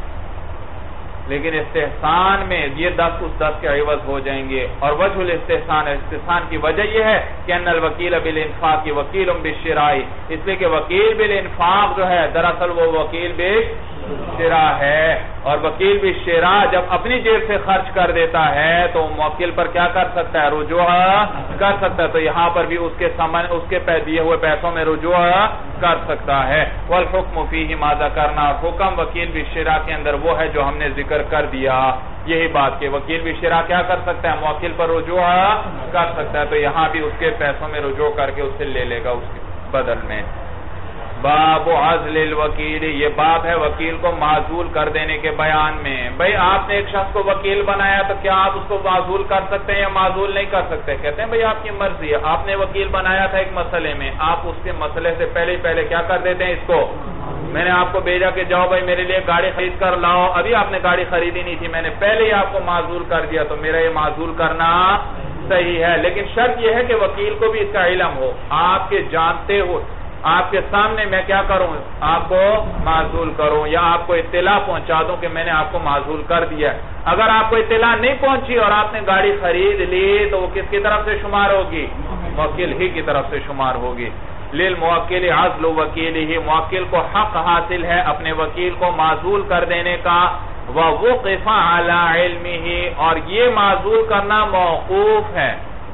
[SPEAKER 1] لیکن استحسان میں یہ دس اس دس کے عوض ہو جائیں گے. اور وجہ الاستحسان، استحسان کی وجہ یہ ہے کہ ان الوکیل بالانفاق وکیل بالشراء، اس لیے کہ وکیل بالانفاق جو ہے دراصل وہ وکیل بالشراء ہے، اور وکیل بالشراء جب اپنی جیب سے خرچ کر دیتا ہے تو موکل پر کیا کر سکتا ہے؟ رجوع کر سکتا ہے. تو یہاں پر بھی اس کے سامان اس کے دیے ہوئے پیسوں میں رجوع کر سکتا ہے. والحکم فیہ ما ذکرنا، حکم وکیل بالشراء کے اندر وہ ہے جو ہم نے ذکر کر دیا. یہی بات کہ وکیل بالشراء کیا کر سکتا ہے؟ موکل پر رجوع کر سکتا ہے. تو یہاں بھی اس کے پیسوں میں رجوع کر کے اس سے لے لے گا اس کے بدل میں. باب عزل الوکیل، یہ باب ہے وکیل کو معزول کر دینے کے بیان میں۔ بھئی آپ نے ایک شخص کو وکیل بنایا تو کیا آپ اس کو معزول کر سکتے ہیں یا معزول نہیں کر سکتے؟ کہتے ہیں بھئی آپ کی مرضی ہے، آپ نے وکیل بنایا تھا ایک مسئلے میں، آپ اس کے مسئلے سے پہلے پہلے کیا کر دیتے ہیں اس کو؟ میں نے آپ کو بھیجا کہ جاؤ بھائی میرے لیے گاڑی خرید کر لاؤ، ابھی آپ نے گاڑی خریدی نہیں تھی، میں نے پہلے ہی آپ کو معزول کر دیا، تو میرا یہ معزول کرنا صحیح ہے۔ لیکن شرط یہ ہے کہ وکیل کو بھی اس کا علم ہو، آپ کے جانتے ہو، آپ کے سامنے میں کیا کروں، آپ کو معزول کروں یا آپ کو اطلاع پہنچا دوں کہ میں نے آپ کو معزول کر دیا۔ اگر آپ کو اطلاع نہیں پہنچی اور آپ نے گاڑی خرید لی تو وہ کس کی طرف سے شمار ہوگی؟ موکل ہی کی طرف سے شمار ہوگی۔ للموکل عزل وکیلہ، موکل کو حق حاصل ہے اپنے وکیل کو معزول کر دینے کا۔ ووقف علی علمہ، اور یہ معزول کرنا موقوف ہے۔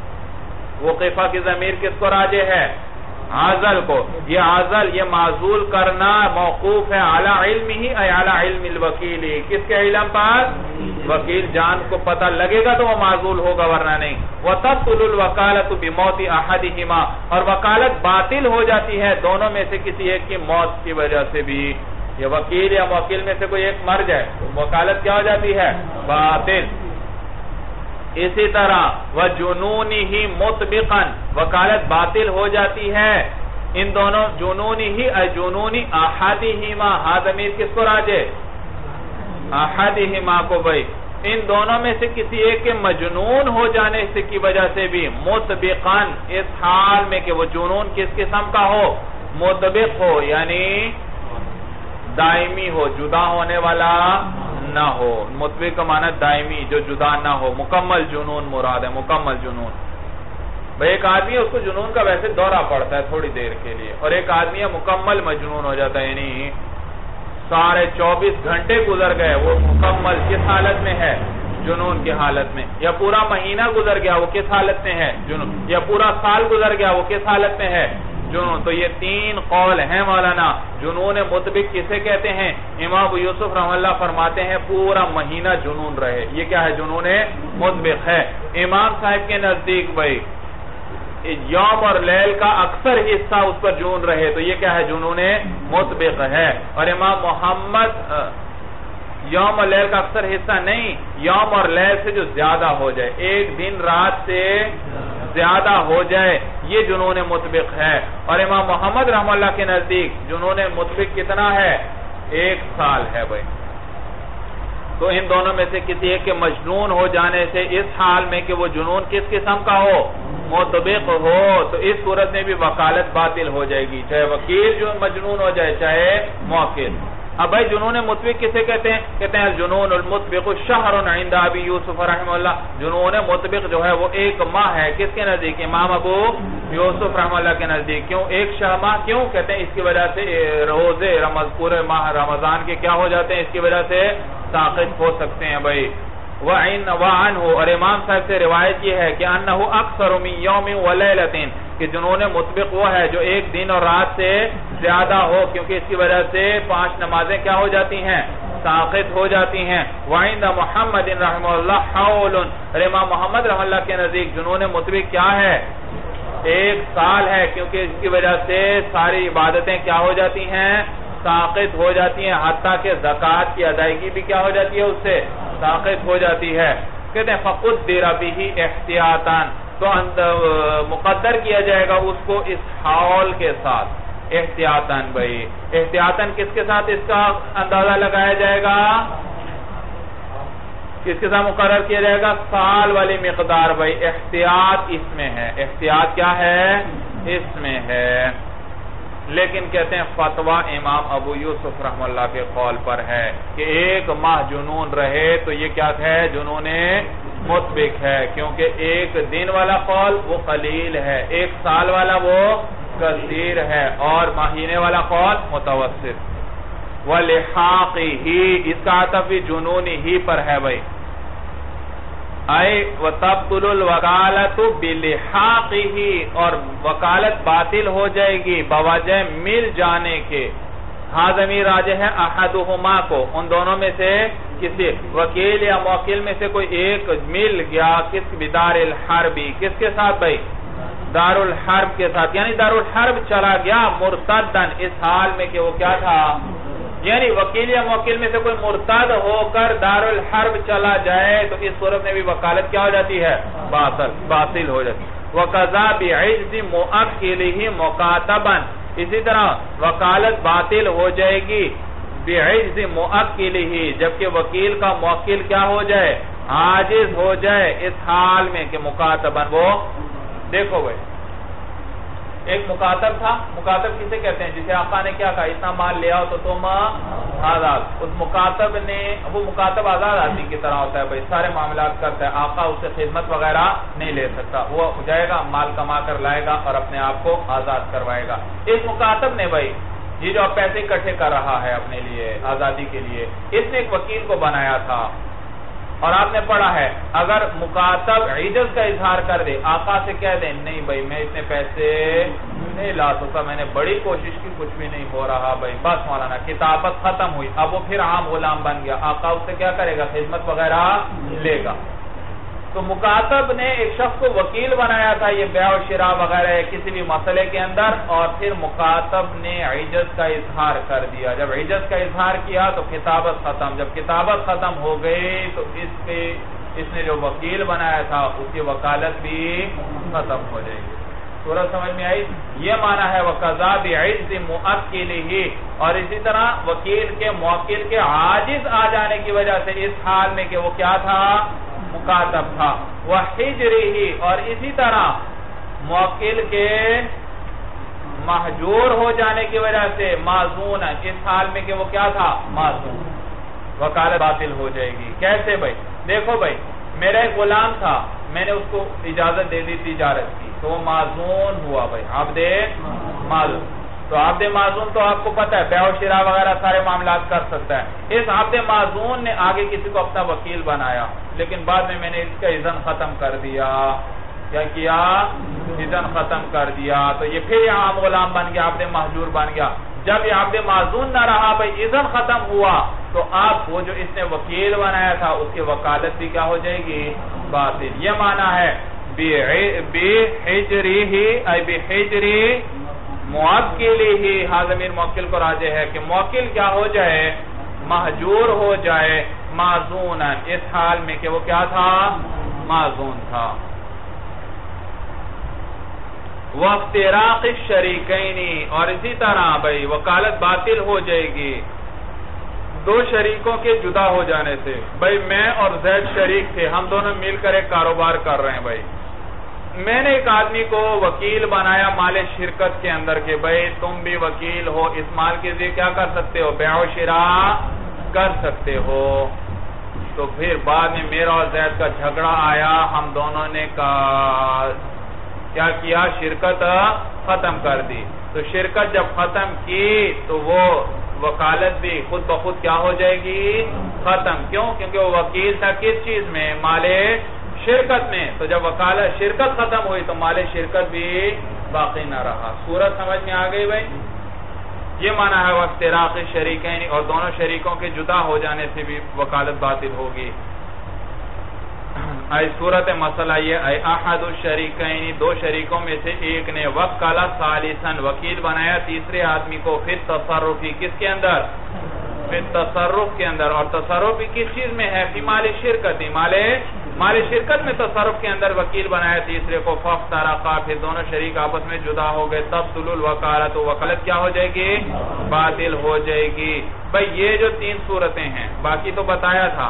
[SPEAKER 1] وقفہ کی ضمیر کس کو راجع ہے؟ عزل کو۔ یہ عزل، یہ معزول کرنا موقوف ہے علی علمہ، ای علی علم الوکیل، کس کے علم پر؟ وکیل جان کو پتہ لگے گا تو وہ معزول ہوگا ورنہ نہیں۔ وَتَبْطُلُ الْوَكَالَةُ بِمَوْتِ أَحَدِهِمَا، اور وکالت باطل ہو جاتی ہے دونوں میں سے کسی ایک کی موت کی وجہ سے بھی۔ یہ وکیل یا موکل میں سے کوئی ایک مر جائے وکالت کیا ہو جاتی ہے؟ باطل۔ اسی طرح وَجُنُونِهِ مُطْبِقًا، وکالت باطل ہو جاتی ہے ان دونوں جنونی اے جنونی احدہما، ہا ضمیر کس کو راجع؟ احدہما کو بھئی، ان دونوں میں سے کسی ایک کے مجنون ہو جانے سے کی وجہ سے بھی مطبقاً، اس حال میں کہ وہ جنون کس قسم کا ہو؟ مطبق ہو، یعنی دائمی ہو، جدا ہونے والا نہ ہو۔ مطبق کا معنی دائمی، جو جدا نہ ہو، مکمل جنون مراد ہے، مکمل جنون۔ بھئی ایک آدمی ہے اس کو جنون کا ویسے دورہ پڑتا ہے تھوڑی دیر کے لیے، اور ایک آدمی ہے مکمل مجنون ہو جاتا ہے، یعنی سارے چوبیس گھنٹے گزر گئے وہ مکمل کس حالت میں ہے؟ جنون کی حالت میں۔ یا پورا مہینہ گزر گیا وہ کس حالت میں ہے؟ جنون۔ یا پورا سال گزر گیا وہ کس حالت میں ہے؟ جنون۔ تو یہ تین قول ہیں مولانا۔ جنون مطبق کسے کہتے ہیں؟ امام ابو یوسف رحمہ اللہ فرماتے ہیں پورا مہینہ جنون رہے، یہ کیا ہے؟ جنون مطبق ہے۔ امام صاحب کے نزدیک بھئی یوم اور لیل کا اکثر حصہ اس پر جنون رہے تو یہ کیا ہے؟ جنون مطبق ہے۔ اور امام محمد یوم اور لیل کا اکثر حصہ نہیں، یوم اور لیل سے جو زیادہ ہو جائے، ایک دن رات سے زیادہ ہو جائے، یہ جنون مطبق ہے۔ اور امام محمد رحمہ اللہ کے نزدیک جنون مطبق کتنا ہے؟ ایک سال ہے بھائی۔ تو ان دونوں میں سے کسی ایک کے مجنون ہو جانے سے اس حال میں کہ وہ جنون کس قسم کا ہو؟ مطبق ہو، تو اس صورت میں بھی وکالت باطل ہو جائے گی، چاہے وکیل جو مجنون ہو جائے چاہے موکل۔ اب بھائی جنون مطبق کسے کہتے ہیں؟ کہتے ہیں الجنون المطبق شہر عند ابی یوسف رحمہ اللہ، جنون مطبق جو ہے وہ ایک ماہ ہے، کس کے نزدیک؟ امام ابو یوسف رحمہ اللہ کے نزدیک۔ کیوں ایک شہ ماہ؟ کیوں کہتے ہیں اس کی وجہ سے روزے رمضان، پورے ماہ رمضان کے کیا ہو جاتے ہیں؟ اس کی وجہ سے ساقط ہو سکتے ہیں بھائی۔ وعنہ، اور امام صاحب سے روایت یہ ہے کہ انہ اکثر من یوم ولیلۃ، کہ جنون مطبق وہ ہے جو ایک دن اور رات سے زیادہ ہو، کیونکہ اس کی وجہ سے پانچ نمازیں کیا ہو جاتی ہیں؟ ساقط ہو جاتی ہیں۔ وعند محمد رحمہ اللہ حول، اور امام محمد رحمہ اللہ کے نزدیک جنون مطبق کیا ہے؟ ایک سال ہے، کیونکہ اس کی وجہ سے ساری عبادتیں کیا ہو جاتی ہیں؟ ساقط ہو جاتی ہیں، حتیٰ کہ زکوٰۃ کی ادائیگی بھی کیا ہو جاتی ہے؟ اس سے ساقط ہو جاتی ہے۔ کہتے ہیں فَقُدِّرَ بِهِ احتیاطاً، تو مقدر کیا جائے گا اس کو اس حول کے ساتھ، احتیاطاً بھائی۔ احتیاطاً کس کے ساتھ اس کا اندازہ لگایا جائے گا؟ کس کے ساتھ مقرر کیا جائے گا؟ سال والی مقدار بھائی، احتیاط اس میں ہے، احتیاط کیا ہے؟ اس میں ہے۔ لیکن کہتے ہیں فتویٰ امام ابو یوسف رحمہ اللہ کے قول پر ہے کہ ایک ماہ جنون رہے تو یہ کیا ہے؟ جنون مطبق ہے، کیونکہ ایک دن والا قول وہ قلیل ہے، ایک سال والا وہ کثیر ہے، اور مہینے والا قول متوسط۔ وَلِحَاقِهِ، اس کا عطف بھی جنونی ہی پر ہے بھائی۔ اے وَتَبْطُلُ الْوَكَالَةُ بِلِحَاقِهِ، اور وکالت باطل ہو جائے گی بوجہ مل جانے کے۔ ہاں ضمیر راجع ہے احدہما کو، ان دونوں میں سے کسی وکیل یا موکل میں سے کوئی ایک مل گیا کس بدار الحربی، کس کے ساتھ بھائی؟ دار الحرب کے ساتھ، یعنی دار الحرب چلا گیا مرتدن، اس حال میں کہ وہ کیا تھا، یعنی وکیل یا موکل میں سے کوئی مرتد ہو کر دار الحرب چلا جائے تو اس صورت میں بھی وکالت کیا ہو جاتی ہے، باطل باطل ہو جاتی ہے۔ وَقَضَى بِعِجْزِ مُؤَكِّلِهِ مُكَاتَبًا، اسی طرح وکالت باطل ہو جائے گی بِعِجْزِ مُؤَكِّلِهِ، جبکہ وکیل کا موکل کیا ہو جائے، عاجز ہو جائے، اس حال میں کہ مکاتباً، وہ دیکھو بھئی ایک مکاتب تھا، مکاتب کسے کہتے ہیں، جسے آقا نے کیا کہا، اتنا مال لے آؤ تو تم آزاد، اس مکاتب نے، وہ مکاتب آزاد آدمی کی طرح ہوتا ہے بھئی، سارے معاملات کرتا ہے، آقا اسے خدمت وغیرہ نہیں لے سکتا، وہ جائے گا مال کما کر لائے گا اور اپنے آپ کو آزاد کروائے گا۔ اس مکاتب نے بھئی یہ جو اب پیسے اکٹھے کر رہا ہے اپنے لیے آزادی کے لیے، اس نے ایک وکیل کو بنایا تھا، اور آپ نے پڑھا ہے اگر مکاتب عجز کا اظہار کر دے، آقا سے کہہ دیں نہیں بھائی میں اتنے پیسے نہیں لا سکتا، میں نے بڑی کوشش کی کچھ بھی نہیں ہو رہا بھائی، بس مولانا کتابت ختم ہوئی، اب وہ پھر عام غلام بن گیا، آقا اس سے کیا کرے گا، خدمت وغیرہ لے گا۔ تو مکاتب نے ایک شخص کو وکیل بنایا تھا یہ بیع و شراء وغیرہ کسی بھی مسئلے کے اندر، اور پھر مکاتب نے عجز کا اظہار کر دیا، جب عجز کا اظہار کیا تو کتابت ختم، جب کتابت ختم ہو گئی تو اس پہ اس نے جو وکیل بنایا تھا اس کی وکالت بھی ختم ہو جائے گی۔ سورہ سمجھ میں آئی؟ یہ معنی ہے وَقَضَى بِعِجْزِ مُؤَكِّلِهِ، اور اسی طرح وکیل کے موکل کے عاجز آ جانے کی وجہ سے اس حال میں کہ وہ کیا تھا، مکاتب تھا، وَحِجْرِهِ، اور اسی طرح موکل کے محجور ہو جانے کی وجہ سے معزون، اس حال میں کہ وہ کیا تھا، معزون، وکالت باطل ہو جائے گی۔ کیسے بھائی؟ دیکھو بھائی میرا ایک غلام تھا، میں نے اس کو اجازت دے دی تجارت کی تو وہ معزون ہوا بھائی، عبد معزون، تو عبد معزون تو آپ کو پتہ ہے بیع و شراء وغیرہ سارے معاملات کر سکتا ہے، اس عبد معزون نے آگے کسی کو اپنا وکیل بنایا، لیکن بعد میں میں نے اس کا اذن ختم کر دیا، کیا کیا، اذن ختم کر دیا، تو یہ پھر یہ عام غلام بن گیا، عبد محجور بن گیا۔ جب یہ عبد معزون نہ رہا بھائی، اذن ختم ہوا تو آپ وہ جو اس نے وکیل بنایا تھا اس کی وکالت بھی کیا ہو جائے گی، باطل۔ یہ معنی ہے بِحِجْرِهِ اے بِحِجْرِ مُوَكِّلِهِ، ہاں ضمیر موکل کو راجع ہے کہ موکل کیا ہو جائے، محجور ہو جائے، معزونا، اس حال میں کہ وہ کیا تھا، معزون تھا۔ وَافْتِرَاقِ الشَّرِيكَيْنِ، اور اسی طرح بھئی وکالت باطل ہو جائے گی دو شریکوں کے جدا ہو جانے سے۔ بھئی میں اور زید شریک تھے، ہم دونوں مل کر ایک کاروبار کر رہے ہیں بھئی، میں نے ایک آدمی کو وکیل بنایا مال شرکت کے اندر کہ بھئی تم بھی وکیل ہو، اس مال کے ذریعے کیا کر سکتے ہو، بیع و شراء کر سکتے ہو۔ تو پھر بعد میں میرا اور زید کا جھگڑا آیا، ہم دونوں نے کیا کیا، شرکت ختم کر دی، تو شرکت جب ختم کی تو وہ وکالت بھی خود بخود کیا ہو جائے گی، ختم۔ کیوں؟ کیونکہ وہ وکیل تھا کس چیز میں، مال شرکت میں، تو جب وکالت شرکت ختم ہوئی تو مال شرکت بھی باقی نہ رہا۔ صورت سمجھ میں آ گئی بھائی؟ یہ معنی ہے وَافْتِرَاقِ الشَّرِيكَيْنِ، اور دونوں شریکوں کے جدا ہو جانے سے بھی وکالت باطل ہوگی۔ اے صورت مسئلہ یہ اے احد الشریکین، دو شریکوں میں سے ایک نے وکلا ثالثاً، وکیل بنایا تیسرے آدمی کو، پھر تصرفی، کس کے اندر، پھر تصرف کے اندر، اور تصرفی کس چیز میں ہے، فی مال شرکت، مال مال شرکت میں تصرف کے اندر وکیل بنایا تیسرے کو، فافترقا، پھر دونوں شریک آپس میں جدا ہو گئے، تبطل الوکالۃ، وکالت کیا ہو جائے گی، باطل ہو جائے گی۔ بھئی یہ جو تین صورتیں ہیں، باقی تو بتایا تھا،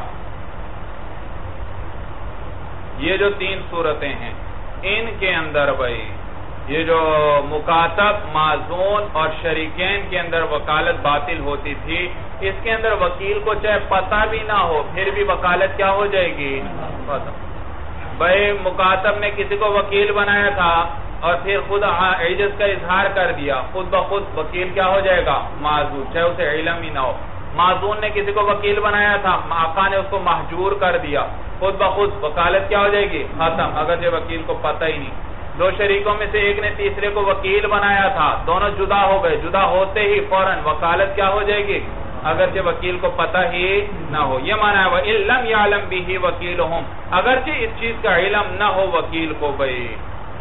[SPEAKER 1] یہ جو تین صورتیں ہیں ان کے اندر بھائی یہ جو مکاتب، معزون اور شریکین کے اندر وکالت باطل ہوتی تھی، اس کے اندر وکیل کو چاہے پتہ بھی نہ ہو پھر بھی وکالت کیا ہو جائے گی، بھائی مکاتب نے کسی کو وکیل بنایا تھا اور پھر خود عجز کا اظہار کر دیا، خود بخود وکیل کیا ہو جائے گا، معزون، چاہے اسے علم ہی نہ ہو۔ معزون نے کسی کو وکیل بنایا تھا، آقا نے اس کو محجور کر دیا، خود بخود وکالت کیا ہو جائے گی، ختم، اگرچہ وکیل کو پتہ ہی نہیں۔ دو شریکوں میں سے ایک نے تیسرے کو وکیل بنایا تھا، دونوں جدا ہو گئے، جدا ہوتے ہی فوراً وکالت کیا ہو جائے گی، اگرچہ وکیل کو پتہ ہی نہ ہو۔ یہ معنی ہے وَإِن لَّمْ يَعْلَمْ بِهِ وَكِيلُهُمْ، اگرچہ اس چیز کا علم نہ ہو وکیل کو، بھئی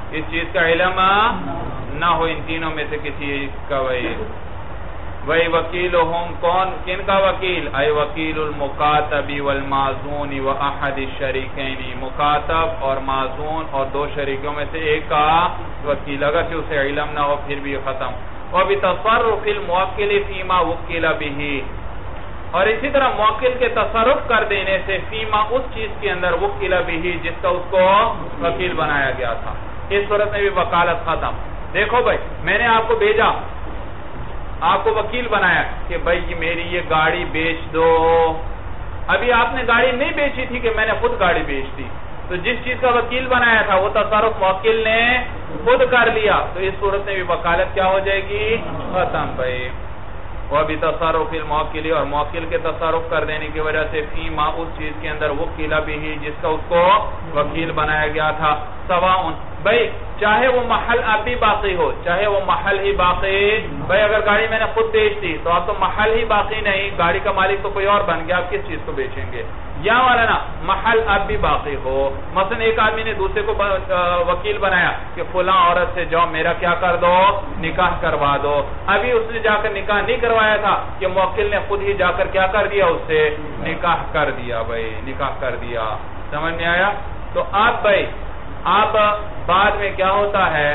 [SPEAKER 1] اس چیز کا علم نہ ہو ان تینوں میں سے کسی کا. وہی وہی وکیلہم کون کن کا وکیل؟ اے وکیل المکاتب والمازون و احد الشریکین، مکاتب اور مازون اور دو شریکوں میں سے ایک کا وکیل، اگر کہ اسے علم نہ ہو پھر بھی ختم. وبتصرف الموکل فیما وکل به، اور اسی طرح موکل کے تصرف کر دینے سے فیما اس چیز کے اندر وکل به جس کا اس کو وکیل بنایا گیا تھا. اس صورت میں بھی وکالت ختم. دیکھو بھائی میں نے آپ کو بھیجا، آپ کو وکیل بنایا کہ بھائی میری یہ گاڑی بیچ دو. ابھی آپ نے گاڑی نہیں بیچی تھی کہ میں نے خود گاڑی بیچ دی، تو جس چیز کا وکیل بنایا تھا وہ تصرف موکل نے خود کر لیا، تو اس صورت میں بھی وکالت کیا ہو جائے گی؟ ختم. بھائی وہ بھی تصرف الموکل، اور موکل کے تصرف کر دینے کی وجہ سے فیما اس چیز کے اندر وکیل بھی جس کا اس کو وکیل بنایا گیا تھا. سواء بھائی چاہے وہ محل اب بھی باقی ہو، چاہے وہ محل ہی باقی. بھائی اگر گاڑی میں نے خود بیچ دی تو اب تو محل ہی باقی نہیں، گاڑی کا مالک تو کوئی اور بن گیا، آپ کس چیز کو بیچیں گے؟ یا والا نا محل اب بھی باقی ہو. مثلا ایک آدمی نے دوسرے کو وکیل بنایا کہ فلاں عورت سے جاؤ میرا کیا کر دو؟ نکاح کروا دو. ابھی اس نے جا کر نکاح نہیں کروایا تھا کہ موکل نے خود ہی جا کر کیا کر دیا؟ اس سے نکاح کر دیا. بھائی نکاح کر دیا. سمجھ میں آیا؟ تو آپ بھائی اب بعد میں کیا ہوتا ہے،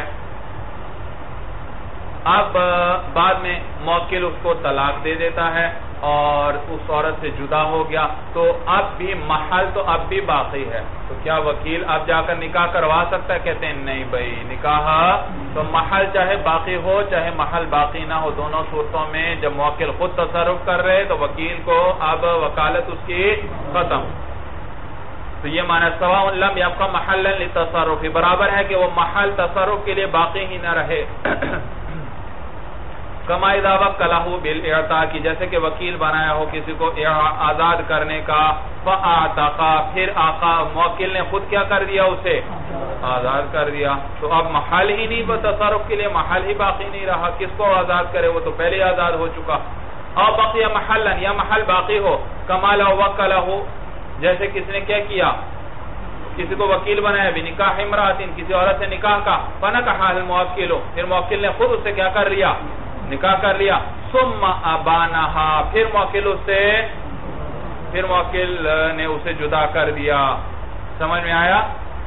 [SPEAKER 1] اب بعد میں موکل اس کو طلاق دے دیتا ہے اور اس عورت سے جدا ہو گیا، تو اب بھی محل تو اب بھی باقی ہے، تو کیا وکیل اب جا کر نکاح کروا سکتا ہے؟ کہتے ہیں نہیں بھائی، نکاح تو محل چاہے باقی ہو چاہے محل باقی نہ ہو، دونوں صورتوں میں جب موکل خود تصرف کر رہے تو وکیل کو اب وکالت اس کی ختم. تو یہ معنی سواء لم یبقى محلا للتصرف، برابر ہے کہ وہ محل تصرف کے لیے باقی ہی نہ رہے. کما اذا وکلہ بالاعتاق، کی جیسے کہ وکیل بنایا ہو کسی کو آزاد کرنے کا، فاعتقا پھر آقا موکل نے خود کیا کر دیا؟ اسے آزاد کر دیا. تو اب محل ہی نہیں، تصرف کے لیے محل ہی باقی نہیں رہا، کس کو آزاد کرے؟ وہ تو پہلے آزاد ہو چکا. اور بقی محلا، یا محل باقی ہو کما لو وکلہ، جیسے کس نے کیا کیا؟ کسی کو وکیل بنایا بھی نکاح امراتن، کسی عورت سے نکاح کا، فنکحہ الموکل، پھر موکل نے خود اس سے کیا کر لیا؟ نکاح کر لیا. ثم ابانہا، پھر موکل اس سے پھر موکل نے اسے جدا کر دیا. سمجھ میں آیا؟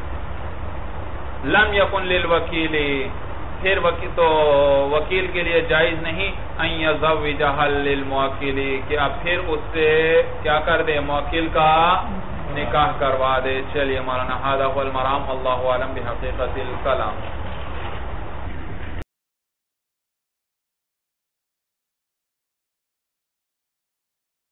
[SPEAKER 1] لم یکن للوکیل، پھر وکیل تو وکیل کے لیے جائز نہیں ان یزوجہ للموکل، کہ اب پھر اس سے کیا کر دے؟ موکل کا نکاح کروا دے. چلیے مولانا ھذا هو المرام، واللہ اعلم بحقیقت الکلام.